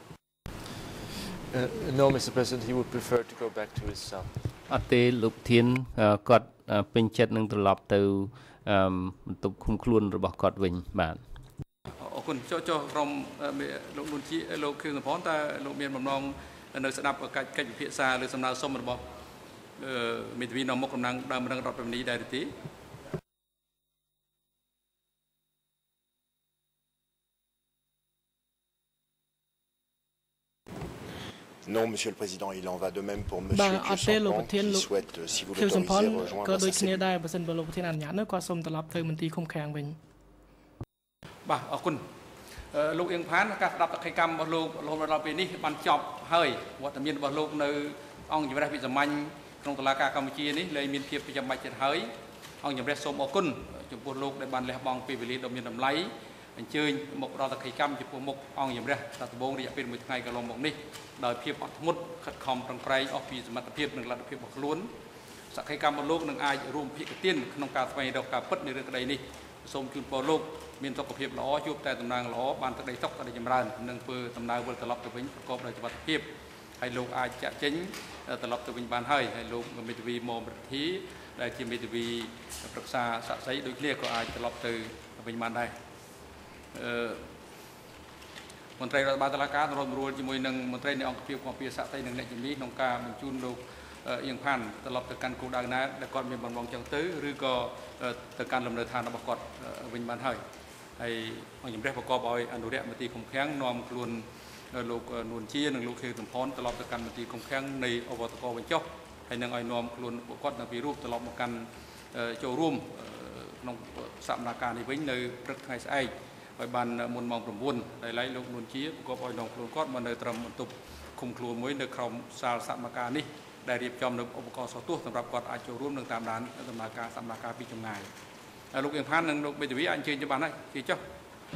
No, Mr. President, he would prefer to go back to his cell. អត់ទេលោកធានគាត់ពេញចិត្តនឹងត្រឡប់ទៅបន្ទប់ឃុំខ្លួនរបស់គាត់វិញបាទអរគុណចុះក្រុមលោកនួនជាលោកខឿនសំផនតើលោកមានបំណងនៅស្ដាប់កិច្ចពិភាក្សាឬសំណើសុំរបស់មេធាវីនាំមុខតំណាងដើមរងរដ្ឋបាលនីដែរទេ Non, Monsieur le Président, il en va de même pour Monsieur Sampan qui souhaite, si vous l'autorisez, rejoindre sa cellule. បាទអរគុណលោកអៀងផានការស្ដាប់តក្កកម្មរបស់លោករហូតដល់ពេលនេះបានចប់ហើយវត្តមានរបស់លោកនៅអង្គជំរះវិសាមញ្ញក្នុងតុលាការកម្ពុជានេះលែងមានភាពចាំបាច់ទៀតហើយអង្គជំរះសូមអរគុណចំពោះលោកដែលបានលះបង់ពេលវេលាដ៏មានតម្លៃអញ្ជើញមកដល់តក្កកម្មចំពោះមុខអង្គជំរះតាត្បូងរយៈពេល1ថ្ងៃកន្លងមកនេះដោយភាពអត់ធ្មត់ខិតខំប្រឹងប្រែងអស់ពីសមត្ថភាពនិងលទ្ធភាពរបស់ខ្លួនសក្ខីកម្មរបស់លោកនឹងអាចរួមភាគទានក្នុងការស្វែងរកការពិតនៃរឿងក្តីនេះសូមជូនពរលោកមានសុខភាពល្អជួបតែតំណាងល្អបានទឹកដីសុខទឹកដីចម្រើននិងធ្វើដំណើរវិលត្រឡប់ទៅវិញប្រកបដោយសុវត្ថិភាពហើយលោកអាចចាក់ចេញត្រឡប់ទៅវិញបានហើយលោកមេធាវីមុំប្រធីដែលជាមេធាវីប្រឹក្សាសាក្សីដូចគ្នាក៏អាចត្រឡប់ទៅវិញបានដែរមន្ត្រីរដ្ឋបាលតុលាការរួមរួលជាមួយនឹងមន្ត្រីនៃអង្គភាពគាំពារសាក្សីនិងអ្នកជំនាញក្នុងការបញ្ជូនលោកអៀងផាន់ត្រឡប់ទៅកាន់គោលដៅណាដែលគាត់មានបំណងចង់ទៅឬក៏ទៅកាន់លំនៅឋានរបស់គាត់វិញបានហើយហើយអង្គជំរះប្រកបឲ្យអនុរិយមន្ត្រីឃុំឃាំងនាំខ្លួនលោកនួនជានិងលោកខេសំផនត្រឡប់ទៅកាន់មន្ត្រីឃុំឃាំងនៃអវតកវិញចុះហើយនឹងឲ្យនាំខ្លួនពួកគាត់នៅពីរូបត្រឡប់មកកាន់ចូលរួមក្នុងសកម្មភាពនេះវិញនៅព្រឹកថ្ងៃស្អែកហើយបានមុនម៉ោង 9 ដែលឡៃលោកនួនជាប្រកបឲ្យនាំខ្លួនគាត់មកនៅត្រឹមបន្ទប់ឃុំខ្លួនមួយនៅក្រោមសាលសកម្មភាពនេះដែលរៀបចំនៅឧបករណ៍សោះទោះសម្រាប់គាត់អាចចូលរួមនឹងតាមដានដំណើរការសកម្មភាពពីចម្ងាយលោកអៀងផាននិងលោកមេធាវីអាចអញ្ជើញទៅបានហើយជិះចុះ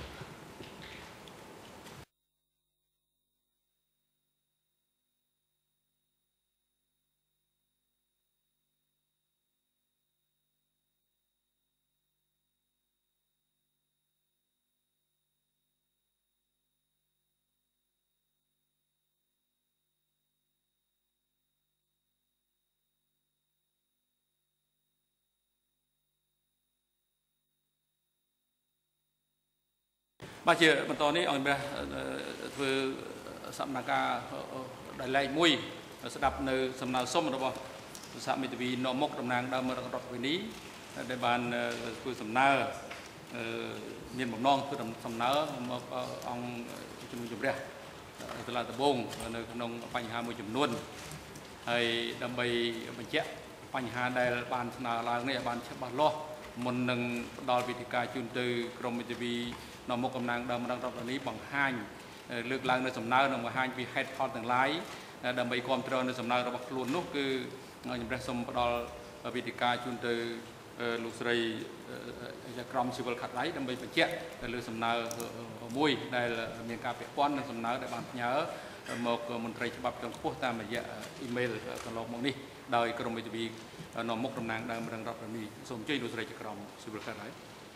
បាទជាបន្តនេះអង្គព្រះធ្វើសកម្មភាពដែលឡែកមួយស្ដាប់នៅសំណើសុំរបស់សហមេធាវីនាំមុខតំណាងដើមរដ្ឋបាលនីដែលបានធ្វើសំណើមានបំណងធ្វើសំណើមកអង្គជំនុំជម្រះតុលាការត្បូងនៅក្នុងបញ្ហាមួយចំនួនហើយដើម្បីបញ្ជាក់បញ្ហាដែលបានស្នើឡើងនេះឲ្យបានច្បាស់លាស់មុននឹងផ្ដល់វិធីការជូនទៅក្រមមេធាវីនាំមុខតំណាងដើមរដ្ឋបាលនីបង្ហាញលើកឡើងនៅសំណើនិងបង្ហាញពីហេតុផលទាំងឡាយដើម្បីគ្រប់គ្រងនៅសំណើរបស់ខ្លួននោះគឺជំរះសូមផ្ដល់វិធីការជូនទៅលោកស្រីក្រមស៊ីវិលខាត់ដៃដើម្បីបញ្ជាក់ទៅលើសំណើមួយដែលមានការពាក់ព័ន្ធនឹងសំណើដែលបានផ្ញើមកមន្ត្រីច្បាប់ជាន់ខ្ពស់តាមរយៈអ៊ីមែលកន្លងមកនេះដោយក្រមមេធាវីនាំមុខតំណាងដើមរដ្ឋបាលនីសូមអញ្ជើញលោកស្រីក្រមស៊ីវិលខាត់ដៃ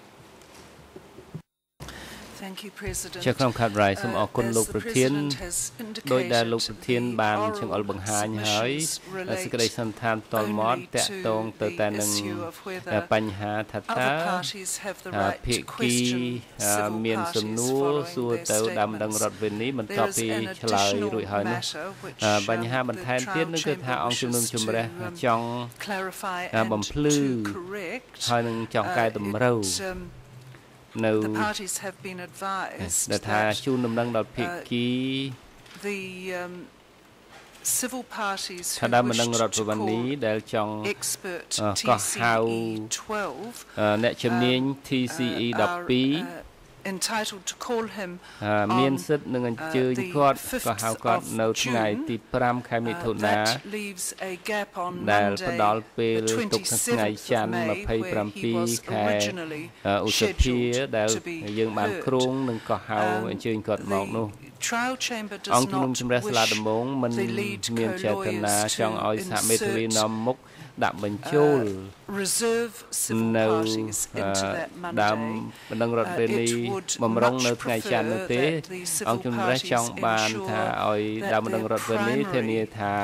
ជាក្រុមខាត់រ៉ៃសូមអរគុណលោកប្រធានដោយដែលលោកប្រធានបានចង្អុលបង្ហាញហើយសេចក្តីសន្តានផ្ទាល់មាត់តាក់ទងទៅតែនឹងបញ្ហាថាតើភាគីមានសំណួរសួរទៅដើមដឹងរដ្ឋវិនីបន្ទាប់ពីឆ្លើយរួចហើយនោះបញ្ហាបន្ថែមទៀតនោះគឺថាអង្គជំនុំជម្រះចង់បំភ្លឺហើយនឹងចង់កែតម្រូវនៅដែលថាជូនដំណឹងដល់ភាគីថាដើមដំណឹងរដ្ឋបាលនីដែលចង់កោះហៅអ្នកជំនាញ TCE 12 មានសិទ្ធិនឹងអញ្ជើញគាត់ក៏ហៅគាត់នៅថ្ងៃទី 5 ខែមិថុនាដែលផ្ដល់ពេលទុកថ្ងៃច័ន្ទ 27 ខែឧសភាដែលយើងបានគ្រោងនឹងក៏ហៅអញ្ជើញគាត់មកនោះអង្គជំនុំជម្រះសាលាដំបងមិនមានចេតនាចង់ឲ្យសហមេធាវីនាំមុខ đặt mình chôn nâu đam nâng rọt về ni mầm rong nâu ngày chăn nâu tế ông chúng ta trong bàn thà oi đam nâng rọt về ni thế ni thà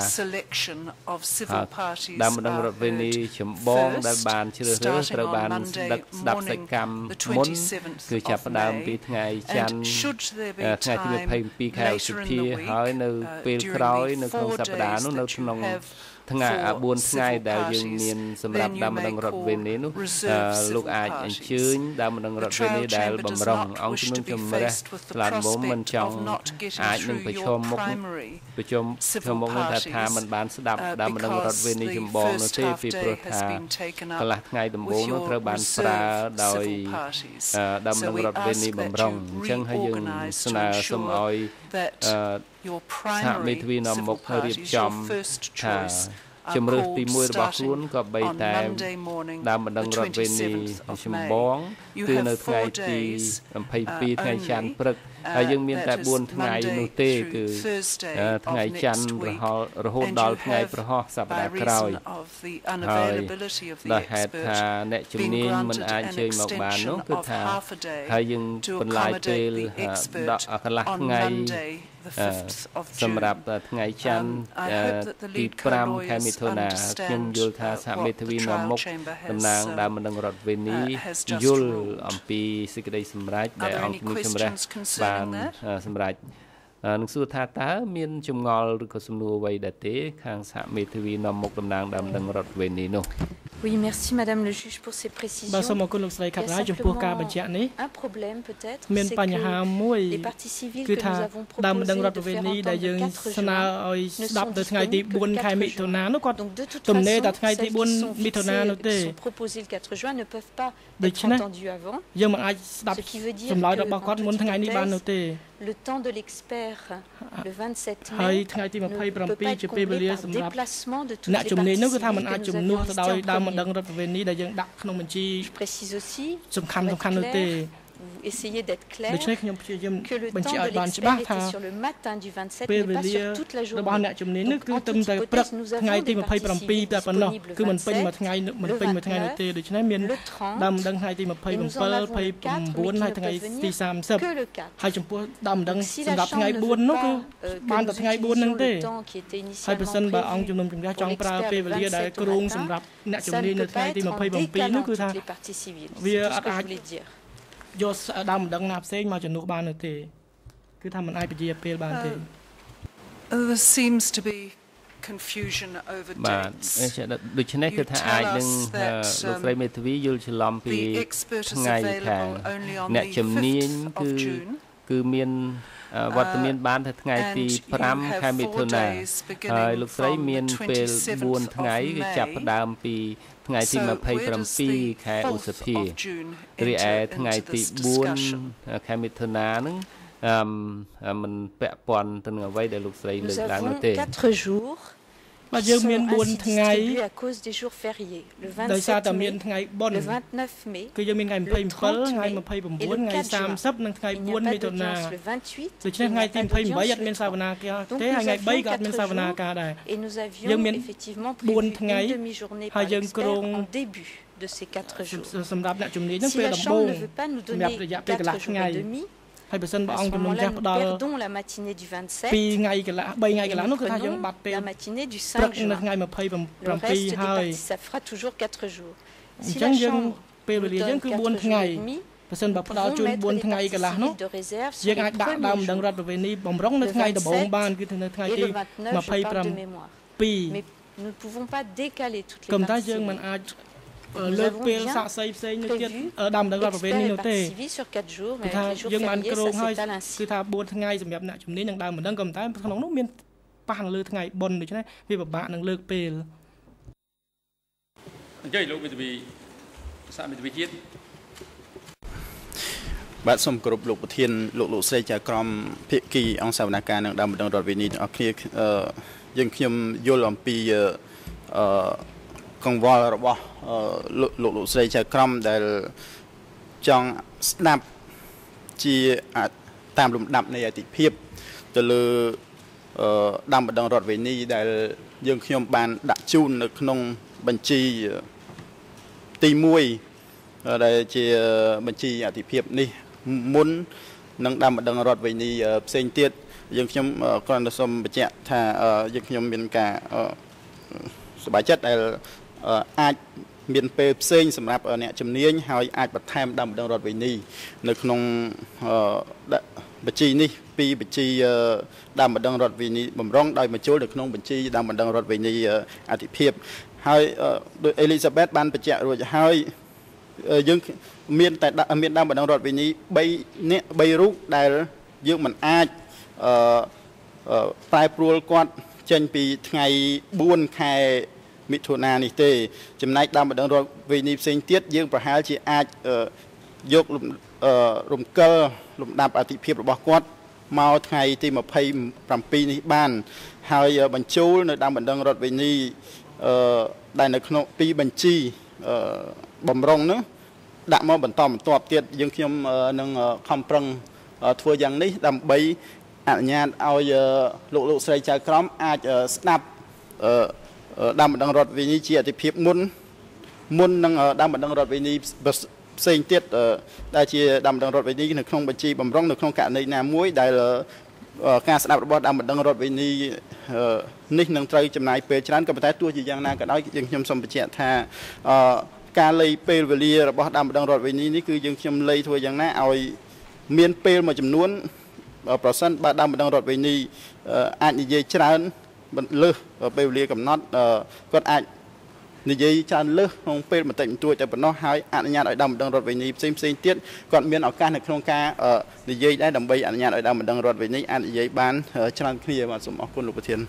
đam nâng rọt về ni chấm bong đam bàn chưa được rồi bàn đập sạch cam muốn cứ chập đam bị ngày chăn ngàyที่ 20 ปีข่าวสุดที่ហើយនៅពេលក្រោយនៅក្នុងសប្តាហ៍នោះនៅក្នុងថ្ងៃ4ថ្ងៃដែលយើងមានសម្រាប់ដើមម្ដងរត់វេននេះនោះលោកអាចអញ្ជើញដើមម្ដងរត់វេននេះដែលបំរុងអង្គជំនុំជម្រះឆ្លាតមុំមិនចង់អាចនឹងប្រឈមមុខនឹងថាมันបានស្ដាប់ដើមម្ដងរត់វេននេះចម្បងនោះទេពីព្រោះថាកន្លះថ្ងៃដំបូងនោះត្រូវបានប្រើដោយដើមម្ដងរត់វេននេះបំរុងអញ្ចឹងហើយយើងស្នើសុំឲ្យសហមេធាវីនាំមុខរៀបចំថាជំរឿសទី1របស់ខ្លួនក៏បីតែដើមម្ដងរត់វេននេះចម្បងគឺនៅថ្ងៃទី22ថ្ងៃច័ន្ទព្រឹកហើយយើងមានតែ4ថ្ងៃនោះទេគឺថ្ងៃច័ន្ទរហូតដល់ថ្ងៃប្រហោះសប្តាហ៍ក្រោយហើយដោយហេតុថាអ្នកជំនាញមិនអាចជើញមកបាននោះគឺថាហើយយើងបន្លាយពេលដល់កន្លះថ្ងៃសម្រាប់ថ្ងៃច័ន្ទទី5ខែមិថុនាខ្ញុំយល់ថាសហមេធាវីនាំមុខតំណាងដើមម្ដងរត់វេននេះយល់អំពីសេចក្តីសម្រេចដែលអង្គជំនុំជម្រះបានសម្រេចនឹងសួរថាតើមានចម្ងល់ឬក៏សំណួរអ្វីដែរទេខាងសហមេធាវីនាំមុខតំណាងដើមម្ដងរត់វេននេះនោះ Oui, merci Madame le juge pour ces précisions. Il y a simplement un problème peut-être, c'est que les parties civiles que nous avons proposées de faire entendre 4 jours ne suffisent plus. Donc de toute façon, celles qui sont proposées le 4 juin ne peuvent pas être entendues avant, ce qui veut dire que le temps de l'expert le 27 mai ne peut pas être comblé par déplacement de toutes les parties civiles que nous avions Je précise aussi, essayer d'être clair, que le temps de l'expert était sur le matin du 27, mais pas sur toute la journée. Donc, en toute hypothèse, nous avons des parties civiles disponibles le 27, le 29, le 30, et nous en avons 4, mais qui ne peuvent venir que le 4. Donc, si la Chambre ne veut pas que nous utilisions le temps qui était initialement prévu pour l'expert le 27 au matin, ça ne peut pas être en décalant toutes les parties civiles. C'est tout ce que je voulais dire. យកដើមម្ដងណាផ្សេងមកជំនួសបានទេគឺថាมันអាចពជាពេលបានទេ There seems to be confusion over dates. ដូច្នេះគឺថាអាចនឹងលោកស្រីមេធាវីយល់ច្រឡំពីថ្ងៃខាងអ្នកជំនាញគឺមានវត្តមានបានតែថ្ងៃទី5ខែមិថុនាហើយលោកស្រីមានពេល4ថ្ងៃគឺចាប់ផ្ដើមពីថ្ងៃទី27ខែឧសភារីឯថ្ងៃទី4ខែមិថុនាហ្នឹងមិនពាក់ព័ន្ធទៅនឹងអ្វីដែលលោកស្រីលើកឡើងនោះទេ 4 jours បាទយើងមាន4ថ្ងៃ à cause des jours fériés le 27 mai ថ្ងៃបុណ្យ le 29 mai គឺយើងមានថ្ងៃ27ថ្ងៃ29ថ្ងៃ30និងថ្ងៃ4មិថុនាដូច្នេះថ្ងៃទី28អត់មានសវនាការទេហើយថ្ងៃ3ក៏អត់មានសវនាការដែរយើងមាន4ថ្ងៃហើយយើងគ្រង de ces 4 jours សម្រាប់អ្នកជំនាញហ្នឹងពេលដំបូងសម្រាប់រយៈពេលកន្លះថ្ងៃហើយបើសិនបើអង្គជំនុំជម្រះផ្ដល់ la matinée du 27 2ថ្ងៃកន្លះ3ថ្ងៃកន្លះនោះគឺថាយើងបាត់ពេល la matinée du 5 juin ថ្ងៃ27ហើយ ça fera toujours 4 jours អញ្ចឹងយើងពេលវេលាយើងគឺ4ថ្ងៃបើសិនបើផ្ដល់ជូន4ថ្ងៃកន្លះនោះយើងអាចដាក់ដើមម្ដងរត់ប្រវេណីបំរុងនៅថ្ងៃដំបូងបានគឺនៅថ្ងៃទី27 mais nous ne pouvons pas décaler toutes les កុំតែយើងមិនអាចលើកពេលសាកសីផ្សេងនៅទៀតដើមម្ដងរត់ប្រវេណីនោះទេគឺថាយើងបានគ្រងហើយគឺថា4ថ្ងៃសម្រាប់អ្នកជំនាញនឹងដើមម្ដងក៏តែក្នុងនោះមានប៉ះលើថ្ងៃបុណ្យដូច្នេះវាពិបាកនឹងលើកពេលអញ្ចឹងលោកវិទ្យាសហមេធាវីជាតិបាទសូមគោរពលោកប្រធានលោកស្រីជាក្រុមភាគីអង្គសវនកម្មនឹងដើមម្ដងរដ្ឋវិនិច្ឆ័យអរគ្នាយើងខ្ញុំយល់អំពីកង្វល់របស់លោកស្រីជាក្រុមដែលចង់ស្ដាប់ជាតាមលំដាប់នៃអតិភិបទៅលើដើមម្ដងរដ្ឋវិនិច្ឆ័យដែលយើងខ្ញុំបានដាក់ជូននៅក្នុងបបញ្ជីទី1ដែលជាបញ្ជីអធិភាពនេះមុននឹងដាំម្ដងរដ្ឋវេនីផ្សេងទៀតយើងខ្ញុំគ្រាន់តែសូមបញ្ជាក់ថាយើងខ្ញុំមានការសប្បាយចិត្តដែលអាចមានពេលផ្សេងសម្រាប់អ្នកជំនាញហើយអាចបន្ថែមដាំម្ដងរដ្ឋវេនីនៅក្នុងបញ្ជីនេះពីបញ្ជីដាំម្ដងរដ្ឋវេនីបំរុងដោយបញ្ចូលនៅក្នុងបញ្ជីដាំម្ដងរដ្ឋវេនីអធិភាពហើយដោយអេលីសាបេតបានបញ្ជាក់រួចហើយយើងមានតែមានដាំម្ដងរដ្ឋវេនី3រូបដែលយើងមិនអាចប្រែប្រួលគាត់ចេញពីថ្ងៃ4ខែមិថុនានេះទេចំណែកដាំម្ដងរដ្ឋវេនីផ្សេងទៀតយើងប្រហែលជាអាចយករំកិលលំដាប់អធិភាពរបស់គាត់មកថ្ងៃទី27នេះបានហើយបញ្ចូលនៅដាំម្ដងរដ្ឋវេនីដែលនៅក្នុងពីបញ្ជីបំរុងនោះដាក់មកបន្តបន្ទាប់ទៀតយើងខ្ញុំនឹងខំប្រឹងធ្វើយ៉ាងនេះដើម្បីអនុញ្ញាតឲ្យលោកស្រីចៅក្រមអាចស្ដាប់ដាំម្ដងរដ្ឋវេនីជាអធិភាពមុននឹងដាំម្ដងរដ្ឋវេនីផ្សេងទៀតដែលជាដាំម្ដងរដ្ឋវេនីនៅក្នុងបញ្ជីបំរុងនៅក្នុងករណីណាមួយដែលការស្ដាប់របស់ដាំម្ដងរដ្ឋវេនីនេះនឹងត្រូវចំណាយពេលច្រើនក៏ប៉ុន្តែទោះជាយ៉ាងណាក៏ដោយយើងខ្ញុំសូមបញ្ជាក់ថាការលៃពេលវេលារបស់ដាំម្ដងរដ្ឋវេនីនេះគឺយើងខ្ញុំលៃធ្វើយ៉ាងណាឲ្យមានពេលមួយចំនួនប្រសិនបើដាំម្ដងរដ្ឋវេនីអាចនិយាយច្រើនលើសពេលវេលាកំណត់គាត់អាចនិយាយច្រើនលើសក្នុងពេលបន្តិចបន្តួចតែប៉ុណ្ណោះហើយអនុញ្ញាតឲ្យដាំម្ដងរដ្ឋវេនីផ្សេងទៀតគាត់មានឱកាសនៅក្នុងការនិយាយដែរដើម្បីអនុញ្ញាតឲ្យដាំម្ដងរដ្ឋវេនីអាចនិយាយបានច្រើនគ្នាបាទសូមអរគុណលោកប្រធាន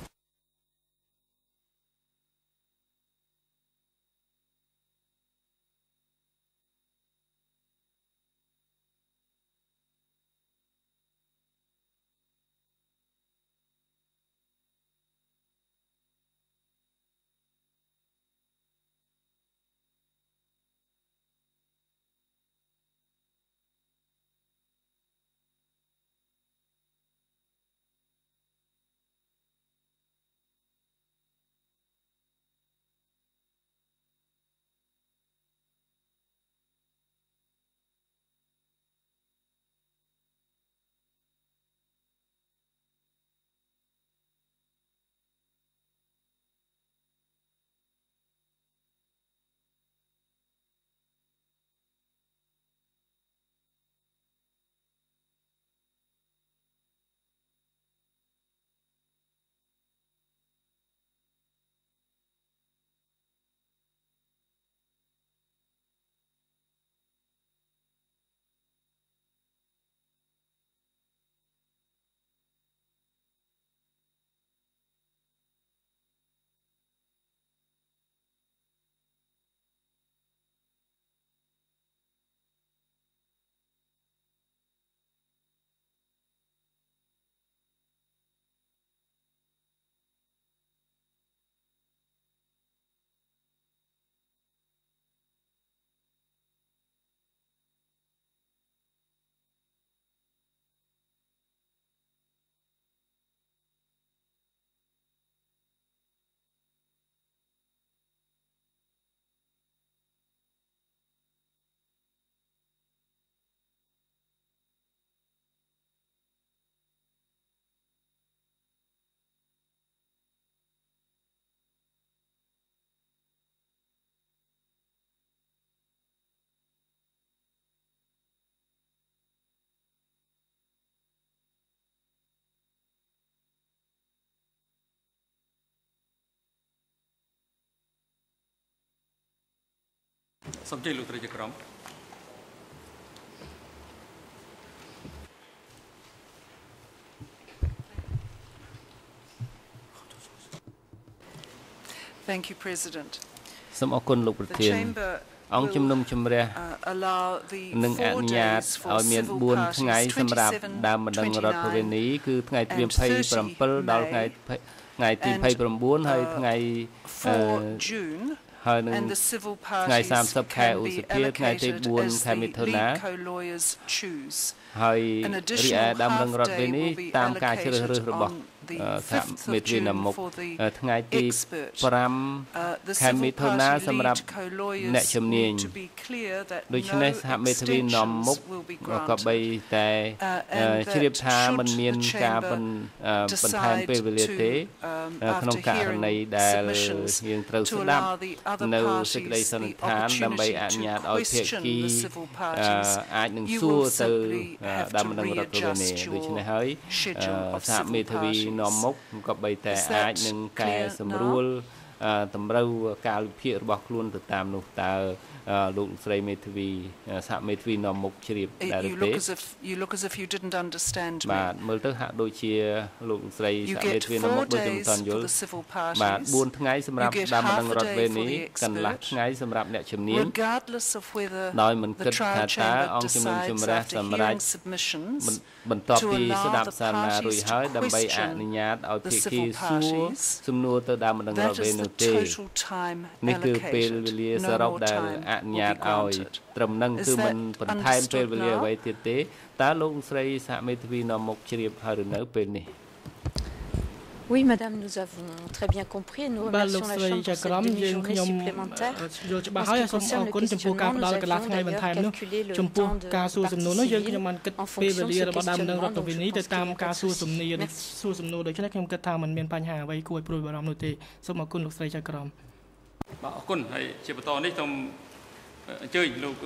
សូមជ័យលោកស្រីជាក្រុម Thank you, President. សូមអរគុណលោកប្រធានអង្គជំនុំជម្រះនឹងអនុញ្ញាតឲ្យមាន4ថ្ងៃសម្រាប់ដើមម្ដងរដ្ឋវេនីគឺថ្ងៃទី27ដល់ថ្ងៃទី29ហើយថ្ងៃ and the civil parties can be allocated as the lead co-lawyers choose. An additional half day will be allocated on the 5th of June for the expert. The civil party lead co-lawyers need to be clear that no extensions will be granted, and that should the chamber decide to, after hearing submissions, to allow the other parties the opportunity to question the civil parties, you will simply have to readjust your schedule of civil parties. នាំមុខក៏បីតែអាចនឹងកែសម្រួលតម្រូវកាលវិភាគរបស់ខ្លួនទៅតាមនោះតើលោកស្រីមេធាវីសហមេធាវីនាំមុខជ្រាបដែរទេ You look as if you didn't understand me. បាទមើលទៅហាក់ដូចជាលោកស្រីសហមេធាវីនាំមុខដូចជាមិនតាន់យល់បាទ4ថ្ងៃសម្រាប់ដើមបណ្ដឹងរដ្ឋវេនេះកន្លះថ្ងៃសម្រាប់អ្នកជំនាញដោយមិនគិតថាតើអង្គជំនុំជម្រះសម្រាប់បន្ទាប់ពីស្ដាប់សារណារួចហើយដើម្បីអនុញ្ញាតឲ្យភាគីសួរសំណួរទៅដើមបណ្ដឹងរដ្ឋវេនោះទេនេះគឺពេលវេលាសរុបដែលអនុញ្ញាតឲ្យត្រឹមនឹងគឺមិនបន្ថែមពេលវេលាអ្វីទៀតទេតើលោកស្រីសហមេធាវីនាំមុខជ្រាបហើយឬនៅពេលនេះ Oui, madame, nous avons très bien compris et nous remercions la Chambre pour cette demi-journée supplémentaire. En ce qui concerne le questionnement, nous avions d'ailleurs calculé le temps de partie civile en fonction de ce questionnement, donc je pense qu'il y a pas de souci. Merci. បាទអរគុណហើយជាបន្តនេះសូមអញ្ជើញលោក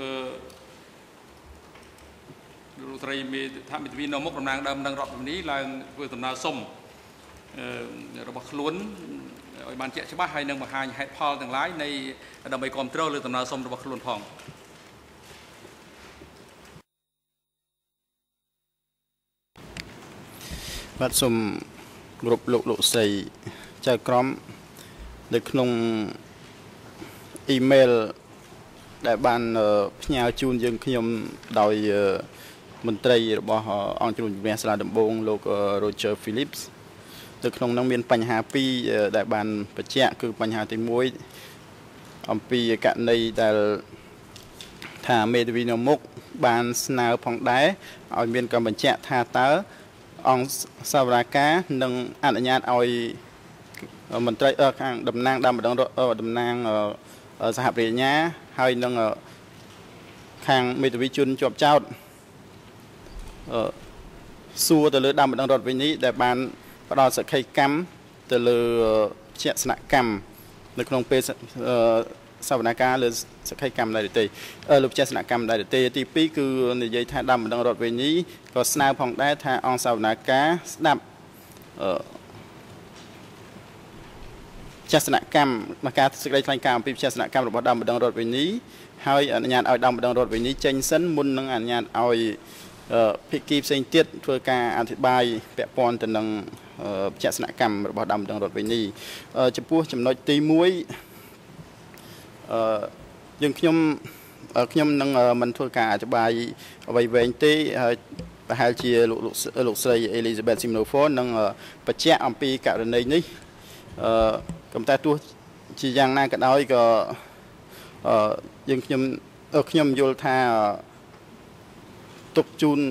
ស្រីមេថាមេធាវីនាំមុខតំណាងដើមនឹងរដ្ឋវិនីឡើងធ្វើដំណើរសុំរបស់ខ្លួនឲ្យបានជាក់ច្បាស់ហើយនឹងបង្ហាញហេតុផលទាំងឡាយនៃដើម្បីគ្រប់គ្រងលើដំណើរសុំរបស់ខ្លួនផងបាទសូមគ្រប់លោកស្រីចៅក្រមនៅក្នុងអ៊ីមែលដែលបានផ្ញើជូនយើងខ្ញុំដោយមន្ត្រីរបស់អង្គជំនុំជម្រះសាលាដំបងលោក Roger Phillips នៅក្នុងនោះមានបញ្ហាពីរដែលបានបញ្ជាក់គឺបញ្ហាទី1អំពីករណីដែលថាមេធាវីនៅមុខបានស្នើផងដែរឲ្យមានការបញ្ជាក់ថាតើអង្គសាវនាការនឹងអនុញ្ញាតឲ្យមន្ត្រីខាងតំណាងដើមតំណាងសហប្រញ្ញាហើយនឹងខាងមេធាវីជនជាប់ចោតសួរទៅលើដើមបណ្ដឹងរដ្ឋវិញនេះដែលបានផ្ដល់សក្ខីកម្មទៅលើជាស្នកម្មនៅក្នុងពេលសវនកម្មលើសក្ខីកម្មដែរទេលើជាស្នកម្មដែរទេទី2គឺនិយាយថាដើមបណ្ដឹងរដ្ឋវិញនេះក៏ស្នើផងដែរថាអង្គសវនកម្មស្ដាប់ជាស្នកម្មមកការសេចក្តីថ្លែងការណ៍អំពីជាស្នកម្មរបស់ដើមបណ្ដឹងរដ្ឋវិញនេះហើយអនុញ្ញាតឲ្យដើមបណ្ដឹងរដ្ឋវិញនេះចេញសិនមុននឹងអនុញ្ញាតឲ្យភាគីផ្សេងទៀតធ្វើការអធិប្បាយពាក់ព័ន្ធទៅនឹងជាស្នកម្មរបស់ដើមបណ្ដឹងរដ្ឋវិញនេះចំពោះចំណុចទី1យើងខ្ញុំនឹងមិនធ្វើការអធិប្បាយអ្វីវែងទេហើយប្រហែលជាលោកស្រី Elizabeth Siminofor នឹងបញ្ជាក់អំពីករណីនេះក៏តែទោះជាយ៉ាងណាក៏ដោយក៏ខ្ញុំយល់ថាទុកជូន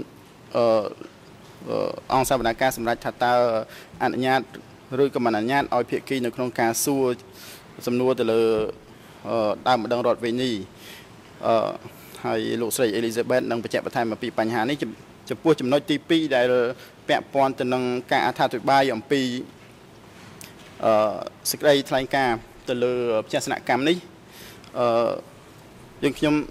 អង្គសវនកម្មសម្រាប់ថាតើអនុញ្ញាតឬក៏មិនអនុញ្ញាតឲ្យភាគីនៅក្នុងការសួរសំណួរទៅលើដើមបណ្ដឹងរដ្ឋវិញនេះហើយលោកស្រី Elizabeth នឹងបញ្ជាក់បន្ថែមអំពីបញ្ហានេះចំពោះចំណុចទី2ដែលពាក់ព័ន្ធទៅនឹងការអត្ថាធិប្បាយអំពីសេចក្តីថ្លែងការណ៍ទៅលើជាស្នកម្មនេះយើងខ្ញុំ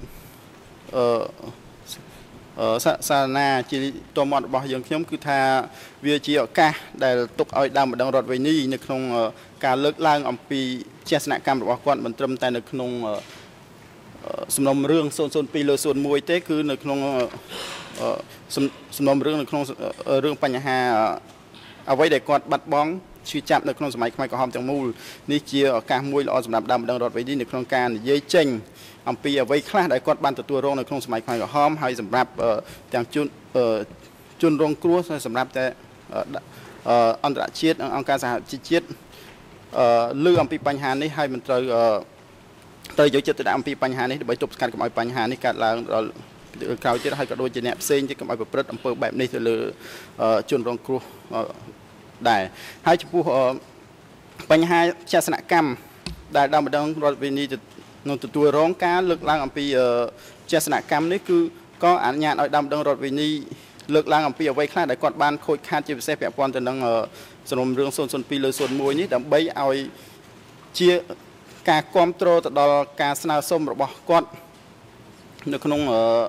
សារណាជាតមត់របស់យើងខ្ញុំគឺថាវាជាឱកាសដែលទុកឲ្យដើមបណ្ដឹងរដ្ឋវិញនេះនៅក្នុងការលើកឡើងអំពីជាស្នកម្មរបស់គាត់មិនត្រឹមតែនៅក្នុងសំណុំរឿង002/01ទេគឺនៅក្នុងសំណុំរឿងនៅក្នុងរឿងបញ្ហាអ្វីដែលគាត់បាត់បង់ឈឺចាប់នៅក្នុងសម័យខ្មែរក្រហមទាំងមូលនេះជាឱកាសមួយល្អសម្រាប់ដើមបណ្ដឹងរដ្ឋវិញនេះនៅក្នុងការនិយាយចេញអំពីអ្វីខ្លះដែលគាត់បានទទួលរងនៅក្នុងសម័យខ្មែរក្រហមហើយសម្រាប់ទាំងជនរងគ្រោះសម្រាប់តែអន្តរជាតិអង្គការសហជីវជាតិលើអំពីបញ្ហានេះហើយមិនត្រូវត្រូវយកចិត្តទុកដាក់អំពីបញ្ហានេះដើម្បីទប់ស្កាត់កុំឲ្យបញ្ហានេះកើតឡើងដល់ក្រោយទៀតហើយក៏ដូចជាអ្នកផ្សេងទៀតកុំឲ្យប្រព្រឹត្តអំពើបែបនេះទៅលើជនរងគ្រោះដែរហើយចំពោះបញ្ហាចាសនកម្មដែលដើមម្ដងរដ្ឋវិនីនឹងទទួលរងការលើកឡើងអំពីចាសនកម្មនេះគឺក៏អនុញ្ញាតឲ្យដើមម្ដងរដ្ឋវិនីលើកឡើងអំពីអ្វីខ្លះដែលគាត់បានខូចខាតជាពិសេសពាក់ព័ន្ធទៅនឹងសំណុំរឿង002លើ01នេះដើម្បីឲ្យជាការគ្រប់គ្រងទៅដល់ការស្នើសុំរបស់គាត់នៅក្នុង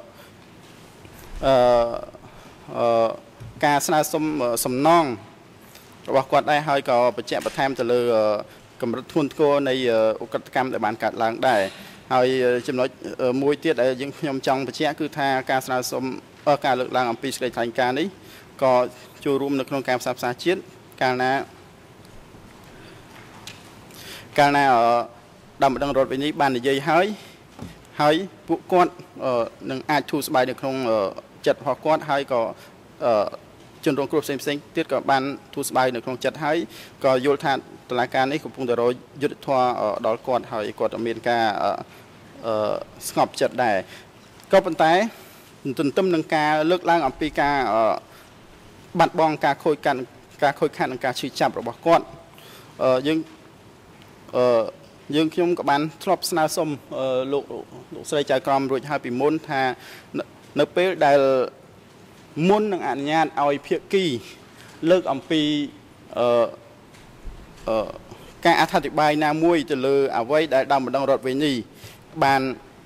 ការស្នើសុំសំណងរបស់គាត់ដែរហើយក៏បញ្ជាក់បន្ថែមទៅលើកម្រិតធ្ងន់ធ្ងរនៃឧក្រិដ្ឋកម្មដែលបានកើតឡើងដែរហើយចំណុចមួយទៀតដែលខ្ញុំចង់បញ្ជាក់គឺថាការស្នើសុំការលើកឡើងអំពីសេចក្តីថ្លែងការណ៍នេះក៏ចូលរួមនៅក្នុងការផ្សះផ្សាជាតិកាលណាដើមម្ដងរដ្ឋវិនីបាននិយាយហើយពួកគាត់នឹងអាចធូរស្បើយនៅក្នុងចិត្តរបស់គាត់ហើយក៏ជនរងគ្រោះផ្សេងទៀតក៏បានធូរស្បើយនៅក្នុងចិត្តហើយក៏យល់ថាតុលាការនេះកំពុងតែរកយុត្តិធម៌ដល់គាត់ហើយគាត់មានការស្ងប់ចិត្តដែរក៏ប៉ុន្តែទន្ទឹមនឹងការលើកឡើងអំពីការបាត់បង់ការខូចខាតនិងការឈឺចាប់របស់គាត់យើងខ្ញុំក៏បានធ្លាប់ស្នើសុំលោកស្រីចៅក្រមរួចហើយពីមុនថានៅពេលដែលមុននឹងអនុញ្ញាតឲ្យភាគីលើកអំពីការអធិប្បាយណាមួយទៅលើអ្វីដែលដើមម្ដងរដ្ឋវិនីបាន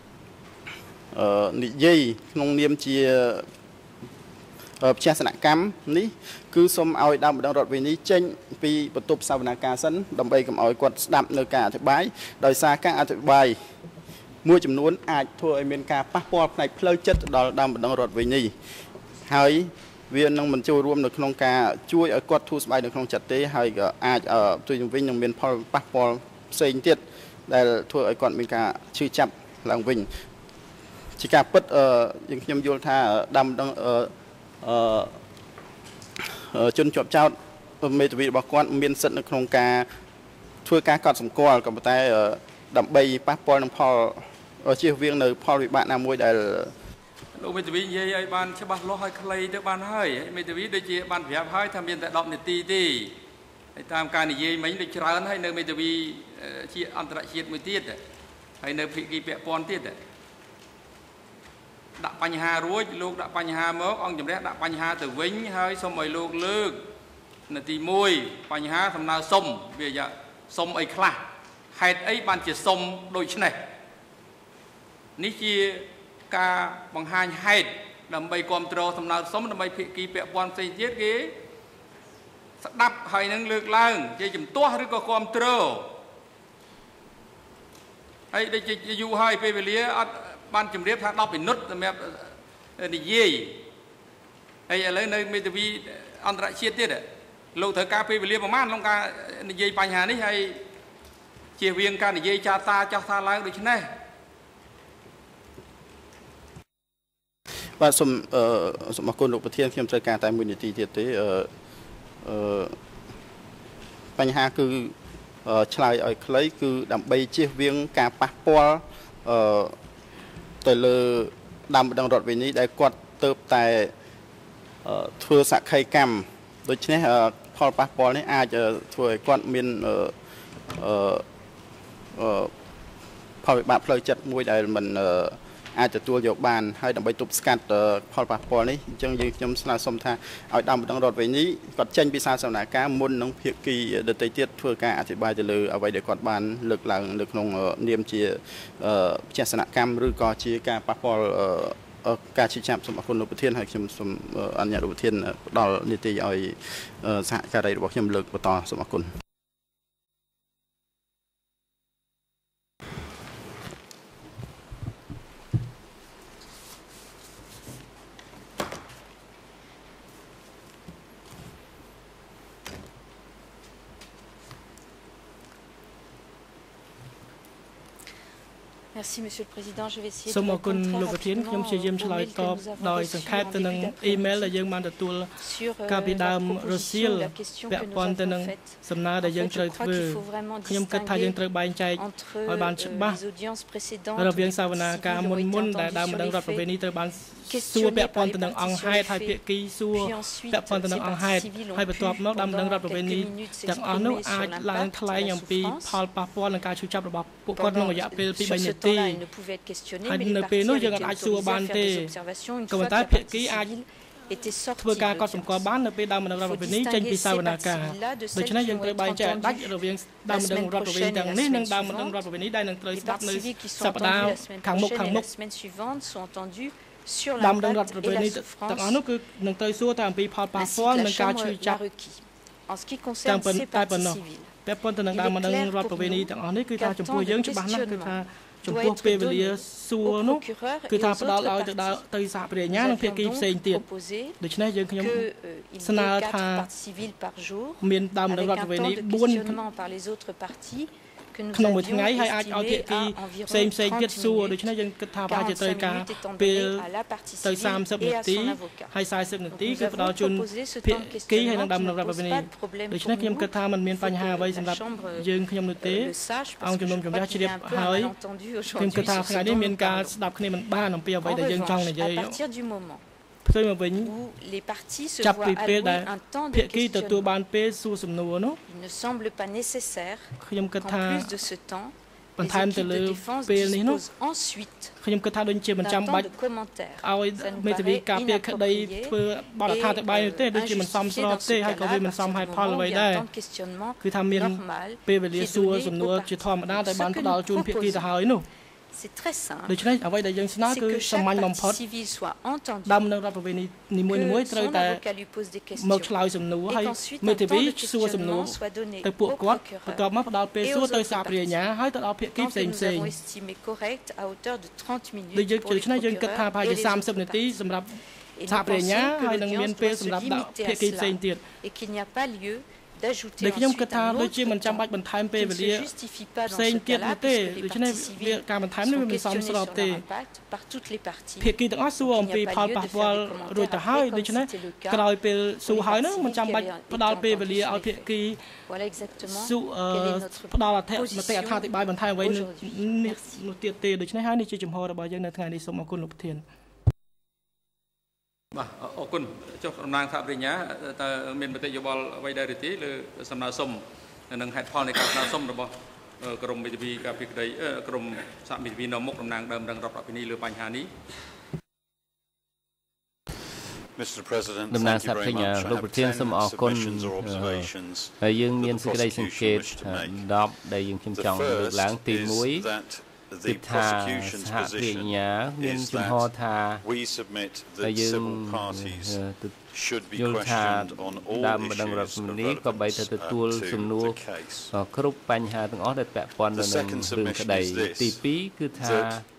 និយាយក្នុងនាមជាផ្ទះសនកម្មនេះគឺសូមឲ្យដើមម្ដងរដ្ឋវិនីចេញពីបន្ទប់សវនាការសិនដើម្បីកុំឲ្យគាត់ស្ដាប់នៅការអធិប្បាយដោយសារការអធិប្បាយមួយចំនួនអាចធ្វើឲ្យមានការប៉ះពាល់ផ្នែកផ្លូវចិត្តដល់ដើមម្ដងរដ្ឋវិនីហើយវានឹងមិនចូលរួមនៅក្នុងការជួយឲ្យគាត់ធូរស្បើយនៅក្នុងចិត្តទេហើយក៏អាចជួយជំវិញនឹងមានផលប៉ះពាល់ផ្សេងទៀតដែលធ្វើឲ្យគាត់មានការឈឺចាប់ឡើងវិញជាការពិតយើងខ្ញុំយល់ថាដើមម្ដងជនជាប់ចោតមេធាវីរបស់គាត់មានសិទ្ធិនៅក្នុងការធ្វើការកត់សម្គាល់ក៏ប៉ុន្តែដើម្បីប៉ះពាល់នឹងផលជៀសវាងនៅផលវិបាកណាមួយដែលលោកមេធាវីនិយាយឲ្យបានច្បាស់លាស់ឲ្យខ្លីទៅបានហើយមេធាវីដូចជាបានប្រាប់ហើយថាមានតែ10នាទីទេហើយតាមការនិយាយមិញដូចច្រើនហើយនៅមេធាវីជាអន្តរជាតិមួយទៀតហើយនៅភាគីពាក់ព័ន្ធទៀតដាក់បញ្ហារួចលោកដាក់បញ្ហាមកអង្គជំរះដាក់បញ្ហាទៅវិញហើយសូមឲ្យលោកលើកនាទី1បញ្ហាសំណើសុំវាសុំអីខ្លះហេតុអីបានជាសុំដូចនេះនេះជាការបង្ហាញហេតុដើម្បីគ្រប់គ្រងសំណើសុំដើម្បីភាគីពាក់ព័ន្ធផ្សេងទៀតគេស្ដាប់ហើយនឹងលើកឡើងជាជំទាស់ឬក៏គ្រប់គ្រងហើយដូចជាយូរហើយពេលវេលាអត់បានជម្រាបថា10មីនិតសម្រាប់និយាយហើយឥឡូវនៅមេធាវីអន្តរជាតិទៀតលោកត្រូវការពេលវេលាប្រហែលក្នុងការនិយាយបញ្ហានេះហើយជៀសវាងការនិយាយចាតាចោះថាឡើងដូចនេះបាទសូមអរគុណលោកប្រធានខ្ញុំត្រូវការតែ1នាទីទៀតទេបញ្ហាគឺឆ្លើយឲ្យខ្លីគឺដើម្បីជៀសវាងការប៉ះពាល់ទៅលើដើមម្ដងរដ្ឋវិនីដែលគាត់ទៅតែធ្វើសក្ខីកម្មដូច្នេះផលប៉ះពាល់នេះអាចធ្វើឲ្យគាត់មានផលវិបាកផ្លូវចិត្តមួយដែលមិនអាចទទួលយកបានហើយដើម្បីទប់ស្កាត់ផលប៉ះពាល់នេះអញ្ចឹងយើងខ្ញុំស្នើសុំថាឲ្យដើមម្ដងរដ្ឋវិនីគាត់ចេញពីសាលសវនាការមុននឹងភាគីដទៃទៀតធ្វើការអធិប្បាយទៅលើអ្វីដែលគាត់បានលើកឡើងនៅក្នុងនាមជាផ្ទះសនកម្មឬក៏ជាការប៉ះពាល់ការឈឺចាប់សូមអរគុណលោកប្រធានហើយខ្ញុំសូមអនុញ្ញាតលោកប្រធានផ្ដល់នីតិឲ្យសហការីរបស់ខ្ញុំលើកបន្តសូមអរគុណ Merci Monsieur le Président. Je vais essayer de សូមអរគុណ répondre លោក très ប្រធាន ខ្ញុំ rapidement ជាយាម aux ឆ្លើយ mails ត que ប nous avons ដោយ reçus សង្ខេប en ទៅនឹង début អ៊ីមែល d'après-midi ដែលយើងបានទទួល sur កាលពីដើម la រសៀល proposition, la question ពា que ក់ nous ព័ន្ធទៅ avons នឹង faite. សំណើដែលយើង En ត្រូវ fait, je ធ្វើ crois qu'il faut vraiment ខ្ញុំគិតថាយើងត្រូវបែងចែក entre ឲ្យបានច្បាស់ les audiences précédentes រ où វាង les សវនា parties ការ civiles មុ ont ន été មុនដែល entendues ដើម sur ម្ដង les រដ្ឋប្រវេ faits, ណីត្រូវបានសួរ questionnées ពាក់ព័ន្ធ par ទៅ les នឹងអង្គ parties ហេ sur តុ les ហើយភា faits. គីសួរ Puis ensuite, ពាក់ព័ន្ធទៅនឹង ces អង្គហេតុ parties civiles ont ហើយបន្ទាប់ pu មកដើមម្ដង pendant រដ្ឋប្រវេណី quelques minutes ទាំងអស់នោះ s'exprimer អាច sur ឡើង l'impact ថ្លែង de la អំពី souffrance. ផលប៉ះពាល់នឹងការឈឺចាប់របស់ពួកគាត់ Pendant ក្នុងរយៈពេល sur 2-3 នា ce ទី temps-là, ils ne pouvaient être questionnés, ហើយ mais les នៅពេល parties នោះ avaient យើង été អាចសួរ autorisées បាន à faire ទេ des observations une ក៏ fois ប៉ុន្តែ que la ភាគី partie អាច civile était ធ្វើ sortie ការ de កត់សម្គាល់ l'audience. បាននៅពេលដើមម្ដងរដ្ឋប្រវេណី Faut ចេញពី distinguer សវនាការ ces parties-là de ដូ celles ច្នេះ qui យើង vont ត្រូវ être បែងចែកដាច់ entendues រវាងដើម la ម្ដង semaine រដ្ឋប្រវេណី prochaine ទាំង et នេះ la និង semaine ដើមម្ដង suivante. រដ្ឋប្រវេណីដែលនឹងត្រូវ Les ស្ដាប់ parties នៅ civiles qui sont សប្តាហ៍ entendues la semaine ខាងមុខ prochaine et មុ la ខ semaine suivante sont entendues sur ដើមម្ដងរដ្ឋ l'impact ប្រ et វេ la ណីទាំង souffrance អស់នោះគឺនឹងត្រូវសួរតែអំពីផលប៉ះ ainsi ពាល់ que និង la ការ Chambre ឈឺ l'a ចាប់ requis. En ce qui តែ concerne ប៉ុណ្ ces តែប៉ុ parties ណ្ណោះ civiles, ពាក់ព័ន្ធទៅនឹងដើមម្ដងរដ្ឋប្រវេណីទាំងអស់នេះគឺថាចំពោះយើងច្បាស់ណាស់គឺថាចំពោះពេលវេលាសួរនោះគឺថាផ្ដល់ឲ្យទៅសហប្រញ្ញានិងភាគីផ្សេងទៀតដូច្នេះយើងខ្ញុំស្នើថា មានដើមម្ដងរដ្ឋប្រវេណី4 ក្នុងមួយថ្ងៃហើយអាចឲ្យភាគីផ្សេងទៀតសួរដូច្នេះយើងគិតថាប្រហែលជាត្រូវការពេលទៅ30នាទីហើយ40នាទីគឺផ្ដល់ជូនភាគីហើយនឹងដើមម្ដងរដ្ឋប្រវេណីដូច្នេះខ្ញុំគិតថាมันមានបញ្ហាអ្វីសម្រាប់យើងខ្ញុំនោះទេអង្គជំនុំជម្រះជ្រាបហើយខ្ញុំគិតថាថ្ងៃនេះមានការស្ដាប់គ្នាមិនបានអំពីអ្វីដែលយើងចង់និយាយផ្ទុយមកវិញចាប់ពីពេលដែលភាគីទទួលបានពេលសួរសំណួរនោះខ្ញុំគិតថាបន្ថែមទៅលើពេលនេះនោះខ្ញុំគិតថាដូចជាមិនចាំបាច់ឲ្យមេធាវីការពារក្តីធ្វើបទអត្ថាធិប្បាយនោះទេដូចជាមិនសមស្របទេហើយក៏វាមិនសមហេតុផលអ្វីដែរគឺថាមានពេលវេលាសួរសំណួរជាធម្មតាតែបានផ្ដល់ជូនភាគីទៅហើយនោះ C'est très simple. ដូច្នេះអ្វីដែលយើងស្នើគឺសាមញ្ញបំផុតដើមនឹងរដ្ឋប្រវេណីនីមួយៗត្រូវតែមកឆ្លើយសំណួរហើយមេធាវីសួរសំណួរទៅពួកគាត់បន្ទាប់មកផ្ដល់ពេលសួរទៅសហប្រញ្ញាហើយទៅដល់ភាគីផ្សេងៗដូចយើងដូច្នេះយើងគិតថាប្រហែលជា30នាទីសម្រាប់សហប្រញ្ញាហើយនឹងមានពេលសម្រាប់ដាក់ភាគីផ្សេងទៀតដែលខ្ញុំគិតថាដូចជាមិនចាំបាច់បន្ថែមពេលវេលាផ្សេងទៀតទេដូច្នេះវាការបន្ថែមនេះវាមិនសមស្របទេភាគីទាំងអស់សួរអំពីផលប៉ះពាល់រួចទៅហើយដូច្នេះក្រោយពេលសួរហើយនោះមិនចាំបាច់ផ្ដល់ពេលវេលាឲ្យភាគីសួរផ្ដល់មតិអត្ថាធិប្បាយបន្ថែមអ្វីនោះទៀតទេដូច្នេះហើយនេះជាជំហររបស់យើងនៅថ្ងៃនេះសូមអរគុណលោកប្រធានបាទអរគុណចុះតំណាងសហប្រញ្ញាតើមានមតិយោបល់អ្វីដែរឬទេលើសំណើសុំនិងហេតុផលនៃការស្នើសុំរបស់ក្រមមេធាវីការពីក្តីក្រមសហមេធាវីនៅមុខតំណាងដើមរដ្ឋប្រវេណីលើបញ្ហានេះតំណាងសហប្រញ្ញាលោកប្រធានសូមអរគុណហើយយើងមានសេចក្តីសង្កេត10ដែលយើងខ្ញុំចង់លើកឡើងទី1គឺថាសហប្រញ្ញាមានជំហរថាយើងយល់ថាដើមម្ដងរដ្ឋមន្ត្រីក៏បីទៅទទួលសំណួរគ្រប់បញ្ហាទាំងអស់ដែលពាក់ព័ន្ធទៅនឹងរឿងក្តីទី2គឺថា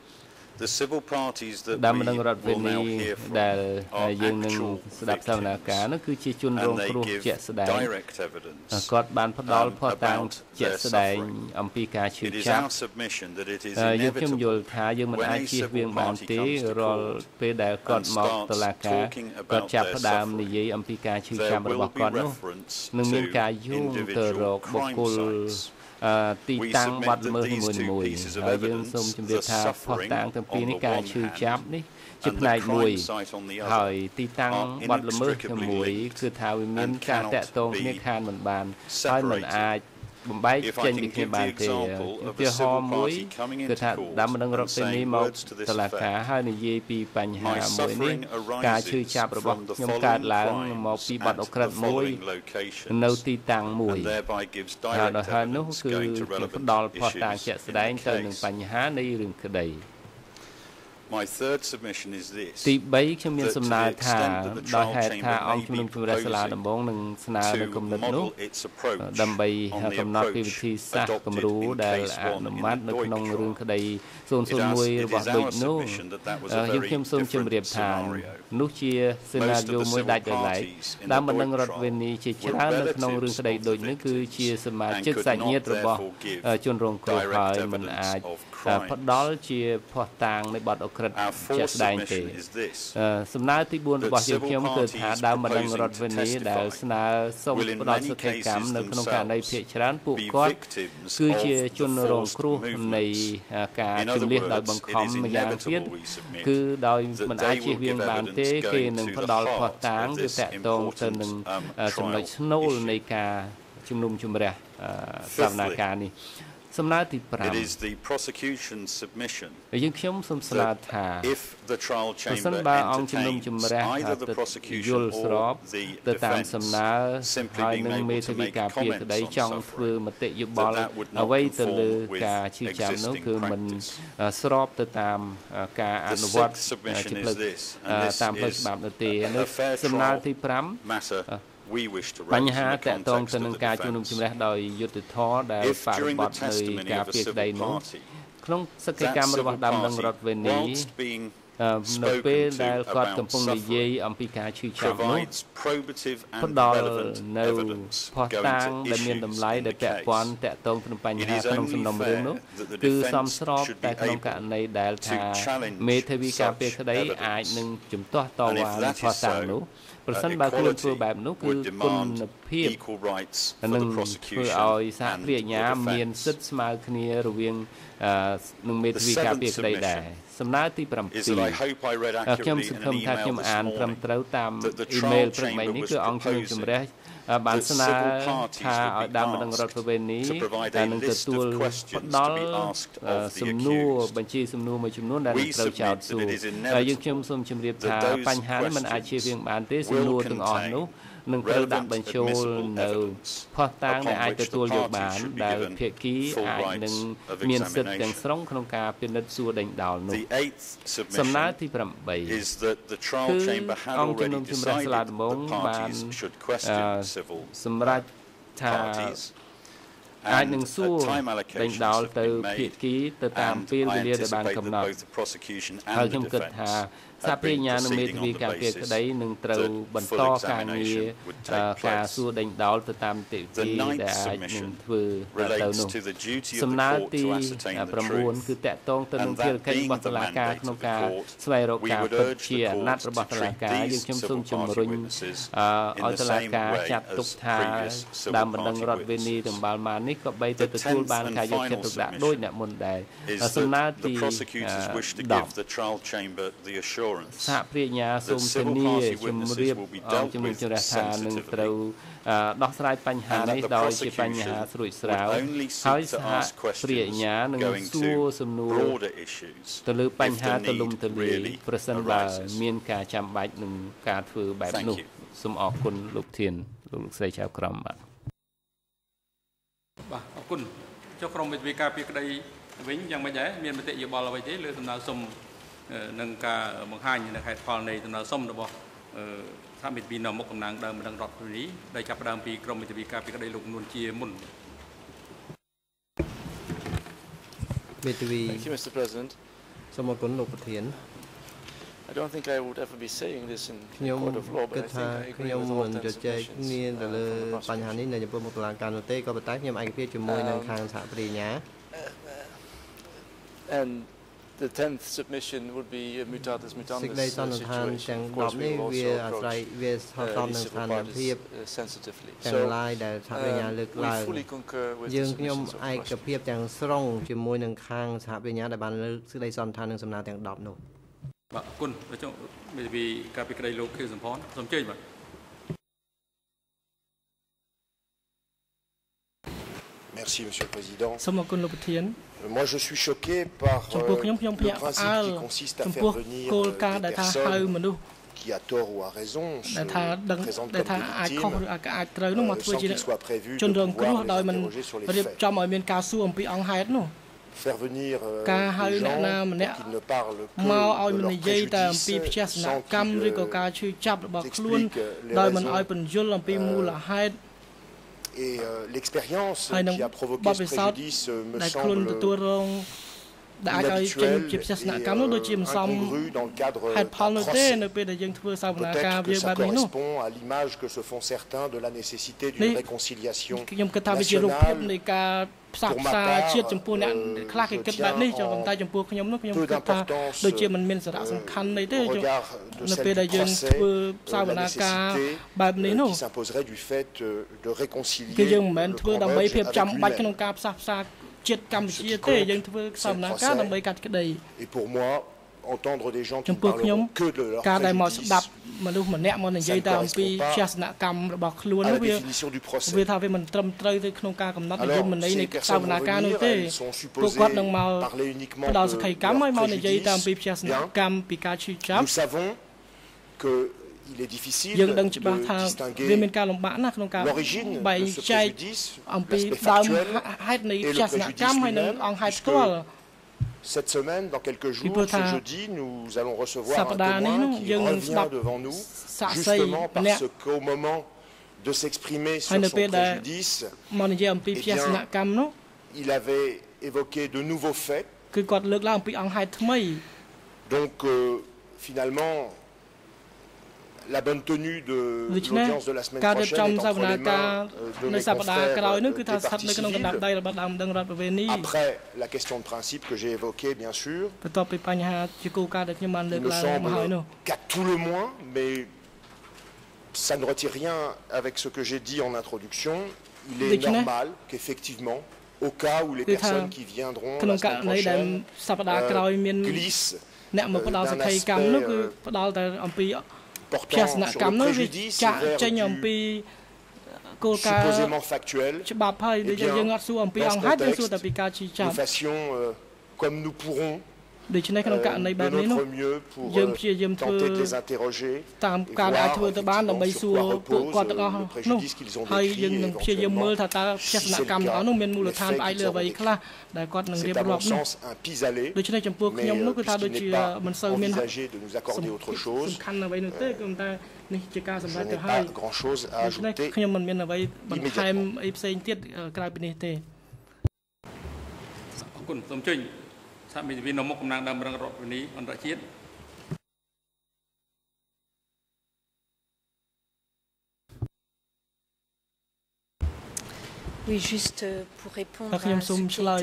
ដើមម្ដងរដ្ឋវិនីដែលយើងនឹងស្ដាប់សវនាការនោះគឺជាជនរងគ្រោះជាក់ស្ដែងគាត់បានផ្ដល់ភស្តុតាងជាក់ស្ដែងអំពីការឈឺចាប់យើងខ្ញុំយល់ថាយើងមិនអាចជៀសវាងបានទេរាល់ពេលដែលគាត់មកតុលាការគាត់ចាប់ផ្ដើមនិយាយអំពីការឈឺចាប់របស់គាត់នោះនឹងមានការយោងទៅរកបុគ្គលទីតាំងបាត់ល្មើសមួយហើយយើងសូមជម្រាបថាផុសតាំងទាំងពីរនេះការឈឺចាប់នេះជាផ្នែកមួយហើយទីតាំងបាត់ល្មើសមួយគឺថាវាមានការតាក់ទងគ្នាខានមិនបានហើយមិនអាចបំបែកចេញពីគ្នាបានទេឧទាហរណ៍មួយគឺថាដើមម្ដងរដ្ឋវិនីមកតុលាការហើយនិយាយពីបញ្ហាមួយនេះការឈឺចាប់របស់ខ្ញុំកើតឡើងមកពីបាត់អក្រិតមួយនៅទីតាំងមួយហើយដល់ហើយនោះគឺផ្ដល់ផុសតាងជាក់ស្ដែងទៅនឹងបញ្ហានៃរឿងក្តី My third submission is this. ទី3ខ្ញុំមានសំណើថាដោយហេតុថាអង្គជំនុំជម្រះសាលាដំបងនឹងស្នើនៅគំនិតនោះដើម្បីកំណត់ពីវិធីសាស្ត្រគំរូដែលអនុម័តនៅក្នុងរឿងក្តី001របស់ដូចនោះខ្ញុំសូមជម្រាបថានោះជាសេណារីយ៉ូមួយដាច់ដោយឡែកដែលបណ្ដឹងរដ្ឋវេនីជាច្រើននៅក្នុងរឿងក្តីដូចនេះគឺជាសមាជិកសាច់ញាតិរបស់ជនរងគ្រោះហើយមិនអាចផ្ដល់ជាភស្តុតាងនៃបទអក្រិតជាក់ស្ដែងទេសំណើទី4របស់យើងខ្ញុំគឺថាដើមបណ្ដឹងរដ្ឋវេនីដែលស្នើសុំផ្ដល់សុខកម្មនៅក្នុងករណីភាគច្រើនពួកគាត់គឺជាជនរងគ្រោះនៃការជំនះដោយបង្ខំម្យ៉ាងទៀតគឺដោយមិនអាចជៀសវាងបានទេគេនឹងផ្ដល់ភស្តុតាងគឺតាក់ទងទៅនឹងចំណុចស្នូលនៃការជំនុំជម្រះសវនាការនេះសំណើទី5 It is the prosecution's submission យើងខ្ញុំសូមស្នើថា if the trial ប្រសិនបើអង្គជំនុំជម្រះយល់ស្របទៅតាមសំណើហើយនឹងមេធាវីការពារក្តីចង់ធ្វើមតិយោបល់អ្វីទៅលើការជឿចាំនោះគឺមិនស្របទៅតាមការអនុវត្តជាផ្លូវតាមផ្លូវច្បាប់នោះទេនៅសំណើទី5បញ្ហាតាក់ទងទៅនឹងការជំនុំជម្រះដោយយុត្តិធម៌ដែលបរិបត្តិនៃការពារក្តីនោះក្នុងសកម្មភាពរបស់ដើមនឹងរដ្ឋវេនីនៅពេលដែលគាត់កំពុងនិយាយអំពីការឈឺចាប់នោះផ្ដល់នៅភស្តុតាងដែលមានតម្លៃដែលពាក់ព័ន្ធតាក់ទងនឹងបញ្ហាក្នុងសំណុំរឿងនោះគឺសមស្របតែក្នុងករណីដែលថាមេធាវីការពារក្តីអាចនឹងជំទាស់តវ៉ានឹងភស្តុតាងនោះប្រសិនបើខ្លួនធ្វើបែបនោះគឺគុណភាពនឹងធ្វើឲ្យសហគ្រាសអាជ្ញាមានសិទ្ធិស្មើគ្នារវាងនឹងមេធាវីការពារក្តីដែរសំណើទី7ខ្ញុំសង្ឃឹមថាខ្ញុំអានត្រឹមត្រូវតាមអ៊ីមែលព្រឹកមិញនេះគឺអង្គជំនុំជម្រះបានស្នើថាឲ្យដើមបណ្ដឹងរដ្ឋវេនីដែលនឹងទទួលផ្ដល់សំណួរបញ្ជីសំណួរមួយចំនួនដែលត្រូវចោទសួរហើយយើងខ្ញុំសូមជម្រាបថាបញ្ហានេះមិនអាចជៀសវាងបានទេសំណួរទាំងអស់នោះនឹងត្រូវដាក់បញ្ចូលនៅភស្តុតាងដែលអាចទទួលយកបានដែលភាគីអាចនឹងមានសិទ្ធិទាំងស្រុងក្នុងការពិនិត្យសួរដេញដោលនោះសំណើទី8គឺអង្គជំនុំជម្រះសាលាដំបងបានសម្រាប់ថាអាចនឹងសួរដេញដោលទៅភាគីទៅតាមពេលវេលាដែលបានកំណត់ហើយខ្ញុំគិតថាសហប្រញ្ញានិងមេធាវីការពារក្តីនឹងត្រូវបន្តការងារការសួរដេញដោលទៅតាមនីតិវិធីដែលអាចនឹងធ្វើទៅនោះសំណើទី9គឺតាក់ទងទៅនឹងភារកិច្ចរបស់តុលាការក្នុងការស្វែងរកការពិតជាអាណត្តិរបស់តុលាការយើងខ្ញុំសូមជំរុញឲ្យតុលាការចាត់ទុកថាដើមបណ្ដឹងរដ្ឋវេនីទាំងបាល់ម៉ាននេះក៏បីទៅទទួលបានការយកចិត្តទុកដាក់ដោយអ្នកមុនដែរសំណើទី10សហប្រញ្ញាសូមធានាជំរាបអង្គជំនុំជម្រះថានឹងត្រូវដោះស្រាយបញ្ហានេះដោយជាបញ្ហាស្រួចស្រាវហើយសហប្រញ្ញានឹងសួរសំណួរទៅលើបញ្ហាទូលំទូលាយប្រសិនបើមានការចាំបាច់នឹងការធ្វើបែបនោះសូមអរគុណលោកធានលោកស្រីចៅក្រមបាទអរគុណចុះក្រុមវិទ្យាការពារក្តីវិញយ៉ាងម៉េចដែរមានមតិយោបល់អ្វីទេលើដំណើរសុំនឹងការបង្ហាញនៅហេតុផលនៃដំណើរសុំរបស់សហមិត្តពីនៅមុខតំណាងដើមបណ្ដឹងរដ្ឋវេនីដែលចាប់ផ្ដើមពីក្រមវិទ្យាការពារក្តីលោកនួនជាមុនមេធាវី Thank you, Mr. President. សូមអរគុណលោកប្រធាន I don't think I would ever be saying this in the court of law, but I think I agree with all the submissions. ទៅលើបញ្ហានេះនៅចំពោះមុខតុលាការនោះទេក៏ប៉ុន្តែខ្ញុំឯកភាពជាមួយនឹងខាងសហប្រញ្ញា And the 10th submission would be mutatis mutandis សេចក្តីសន្និដ្ឋានទាំង10នេះវាអាស្រ័យវាស្ថិតក្នុងស្ថានភាពទាំងឡាយដែលសហប្រញ្ញាលើកឡើងយើងខ្ញុំឯកភាពទាំងស្រុងជាមួយនឹងខាងសហប្រញ្ញាដែលបានលើកសេចក្តីសន្និដ្ឋាននឹងសំណើទាំង10នោះបាទអរគុណចុះមេធាវីការពីក្តីលោកខៀវសំផនសូមជើញបាទ Merci, Monsieur le Président. Moi, je suis choqué par le principe qui consiste à faire venir des personnes qui, à tort ou à raison, se présentent comme des victimes sans qu'il soit prévu de pouvoir les interroger sur les faits. faire venir des gens qui ne parlent que de leurs préjudices sans qu'ils expliquent les raisons. Et l'expérience qui a provoqué ce préjudice me semble inhabituelle et incongrue dans le cadre d'un procès. Peut-être que ça correspond à l'image que se font certains de la nécessité d'une réconciliation nationale. Pour ma part, je tiens en peu d'importance au regard de celle du procès, la nécessité qui s'imposerait du fait de réconcilier le Cambodge avec lui-même. Et pour moi, entendre des gens qui ne parleront que de leur préjudice, ça ne correspond pas à la définition du procès. Alors, ces personnes vont venir, elles sont supposées parler uniquement de leur préjudice. Bien, nous savons qu'il est difficile de distinguer l'origine de ce préjudice, l'aspect factuel et le préjudice lui-même, puisque cette semaine, dans quelques jours, ce jeudi, nous allons recevoir un témoin qui revient devant nous, justement parce qu'au moment de s'exprimer sur son préjudice, il avait évoqué de nouveaux faits. Donc, finalement, la bonne tenue de l'audience de la semaine prochaine est entre les mains de mes confrères des parties civiles. Après la question de principe que j'ai évoquée, bien sûr, il me semble qu'à tout le moins, mais ça ne retire rien avec ce que j'ai dit en introduction, il est normal qu'effectivement, au cas où les personnes qui viendront la semaine prochaine glissent d'un aspect portant sur le préjudice vers du supposément factuel, eh bien, dans ce contexte, nous fassions comme nous pourrons de notre mieux pour tenter de les interroger et voir effectivement sur quoi repose le préjudice qu'ils ont décrit et éventuellement, si c'est le cas, les faits qu'ils ont décrits. C'est à mon sens un pis-aller, mais puisqu'il n'est pas envisagé de nous accorder autre chose, je n'ai pas grand-chose à ajouter immédiatement. សហមេធាវីនៅមុខតំណាងដើមរងរដ្ឋវិនីអន្តរជាតិ Oui, juste pour répondre à ce qui a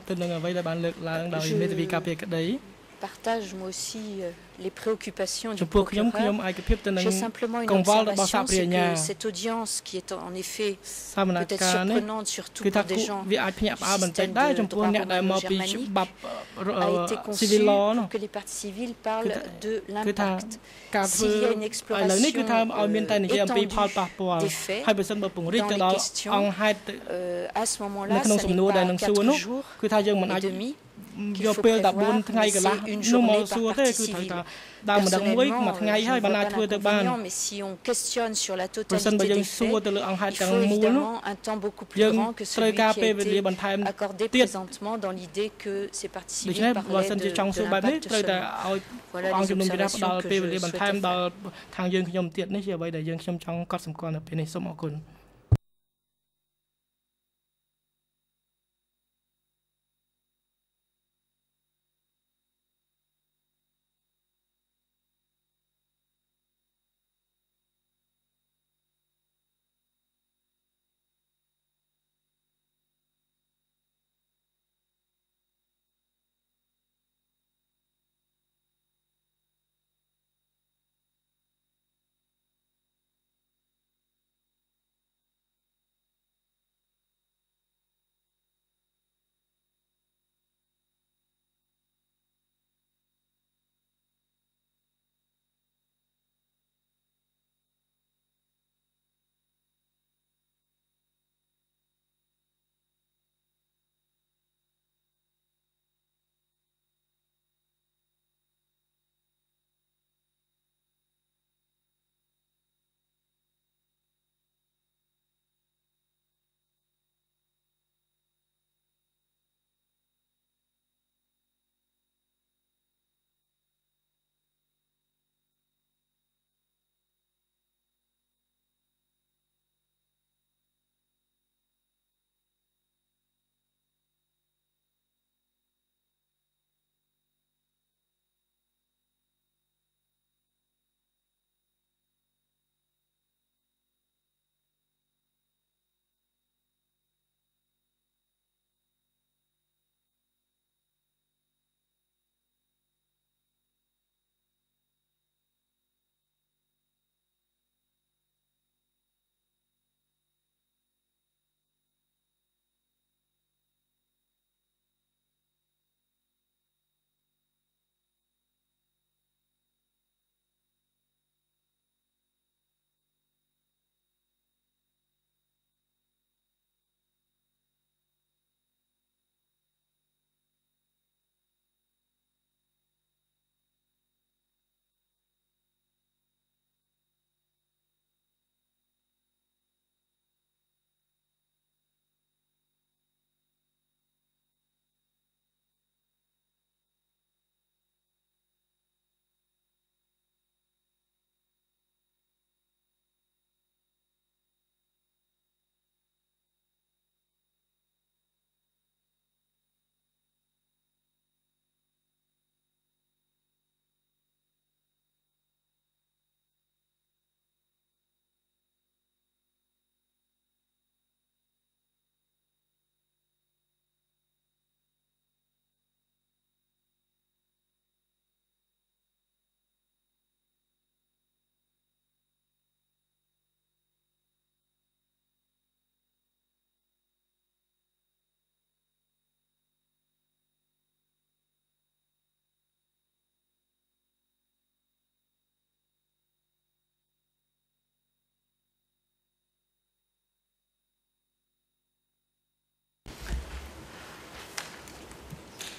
été dit, partage moi aussi les préoccupations du procureur. J'ai simplement une observation, c'est que cette audience qui est en effet peut-être surprenante, surtout pour des gens du système de droit romain germanique, a été conçue pour que les parties civiles parlent de l'impact. S'il y a une exploration étendue des faits dans les questions, à ce moment-là, ça n'est pas 4 jours et demi. Qu'il faut prévoir, mais c'est une journée par partie civile. Personnellement, je ne vois pas l'inconvénient, mais si on questionne sur la totalité des faits, il faut évidemment un temps beaucoup plus grand que celui qui a été accordé présentement dans l'idée que ces parties civiles parlaient de l'impact seulement. Voilà les observations que je souhaitais faire.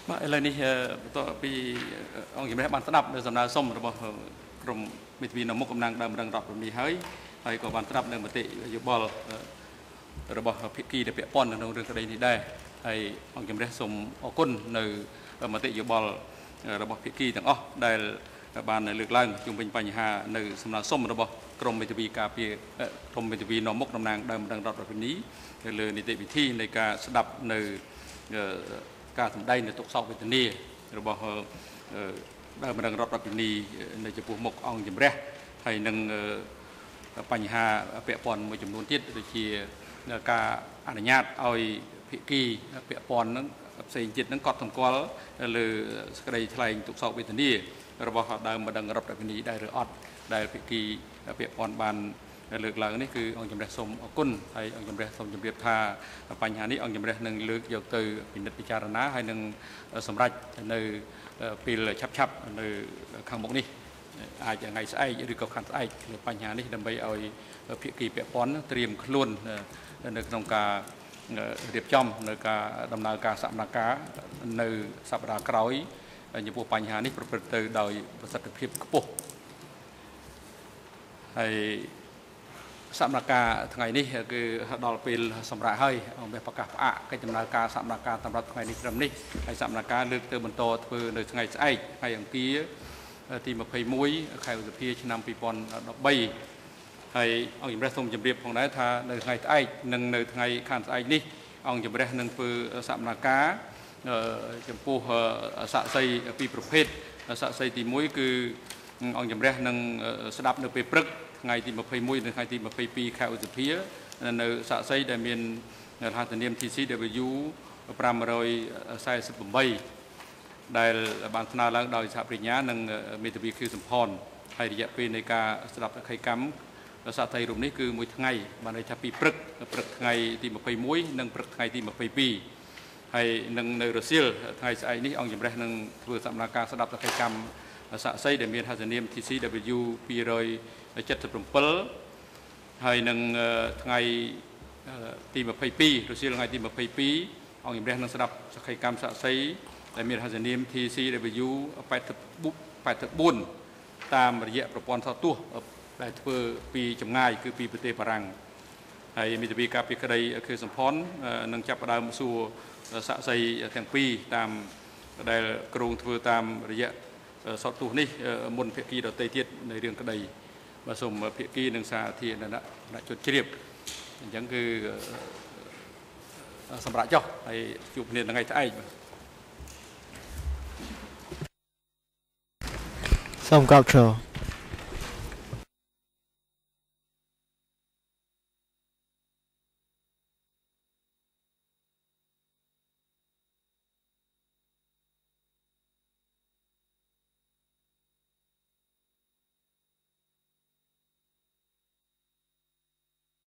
បាទឥឡូវនេះបន្ទាប់ពីអង្គជំរះបានស្ដាប់នៅសំណើសុំរបស់ក្រុមមេធាវីនៅមុខកំណាងដើមរឹងរដ្ឋនេះហើយក៏បានស្ដាប់នៅមតិយោបល់របស់ភាគីដែលពាក់ព័ន្ធនៅក្នុងរឿងក្តីនេះដែរហើយអង្គជំរះសូមអរគុណនៅមតិយោបល់របស់ភាគីទាំងអស់ដែលបានលើកឡើងជុំវិញបញ្ហានៅសំណើសុំរបស់ក្រុមមេធាវីការពារក្រុមមេធាវីនៅមុខតំណាងដើមរឹងរដ្ឋនេះទៅលើនីតិវិធីនៃការស្ដាប់នៅការសម្ដែងនៅទុកសោកវេទនារបស់ដើមរឹងរដ្ឋនេះនៅចំពោះមុខអង្គជំរះហើយនឹងបញ្ហាពាក់ព័ន្ធមួយចំនួនទៀតដូចជាការអនុញ្ញាតឲ្យភាគីពាក់ព័ន្ធនឹងផ្សេងទៀតនឹងកត់សម្គាល់លើសេចក្តីថ្លែងទុកសោកវេទនារបស់ដើមម្ដងរដ្ឋនេះដែរឬអត់ដែលភាគីពាក់ព័ន្ធបានលើកឡើងនេះគឺអង្គជំរះសូមអរគុណហើយអង្គជំរះសូមជម្រាបថាបញ្ហានេះអង្គជំរះនឹងលើកយកទៅពិនិត្យពិចារណាហើយនឹងសម្រេចនៅពេលឆាប់នៅខាងមុខនេះអាចថ្ងៃស្អែកឬក៏ខាន់ស្អែកលើបញ្ហានេះដើម្បីឲ្យភាគីពាក់ព័ន្ធត្រៀមខ្លួននៅក្នុងការរៀបចំនៅការដំណើរការសកម្មភាពនៅសប្តាហ៍ក្រោយចំពោះបញ្ហានេះប្រព្រឹត្តទៅដោយប្រសិទ្ធភាពខ្ពស់ហើយសកម្មភាពថ្ងៃនេះគឺដល់ពេលសម្រាប់ហើយអង្គប្រកាសផ្អាកកិច្ចដំណើរការសកម្មភាពសម្រាប់ថ្ងៃនេះត្រឹមនេះហើយសកម្មភាពលើកទៅបន្តធ្វើនៅថ្ងៃស្អែកថ្ងៃអង្គារទី21ខែឧសភាឆ្នាំ2013ហើយអង្គជំរះសូមជម្រាបផងដែរថានៅថ្ងៃស្អែកនិងនៅថ្ងៃខាងស្អែកនេះអង្គជំរះនឹងធ្វើសកម្មភាពចំពោះសាក្សីពីរប្រភេទសាក្សីទី1គឺអង្គជំរះនឹងស្ដាប់នៅពេលព្រឹកថ្ងៃទី21និងថ្ងៃទី22ខែឧសភានៅសាក្សីដែលមានរហស្សនាម TCW 548ដែលបានស្នើឡើងដោយសហប្រញ្ញានិងមេធាវីខៀវសំផនហើយរយៈពេលនៃការស្ដាប់សក្ខីកម្មសាក្សីរូបនេះគឺមួយថ្ងៃបានន័យថាពីព្រឹកថ្ងៃទី21និងព្រឹកថ្ងៃទី22ហើយនឹងនៅរសៀលថ្ងៃស្អែកនេះអង្គជំរះនឹងធ្វើសកម្មភាពស្ដាប់សក្ខីកម្មសាក្សីដែលមានរហស្សនាម TCW 277ហើយនឹងថ្ងៃទី22រសៀលថ្ងៃទី22អង្គជំរះនឹងស្ដាប់សក្ខីកម្មសាក្សីដែលមានរហស្សនាម TCW 84តាមរយៈប្រព័ន្ធថតទស្សន៍ដែលធ្វើពីចម្ងាយគឺពីប្រទេសបារាំងហើយមេធាវីការពារក្តីខៀវសំផននឹងចាប់ផ្ដើមសួរសាក្សីទាំងពីរតាមដែលគ្រោងធ្វើតាមរយៈសតទស្សន៍នេះមុនភាគីដទៃទៀតในរឿងក្តីបាទសូមភាគីនិងសាធារណជនជ្រាបអញ្ចឹងគឺសម្រាប់ចុះហើយជួបគ្នាថ្ងៃស្អែកសូមកោត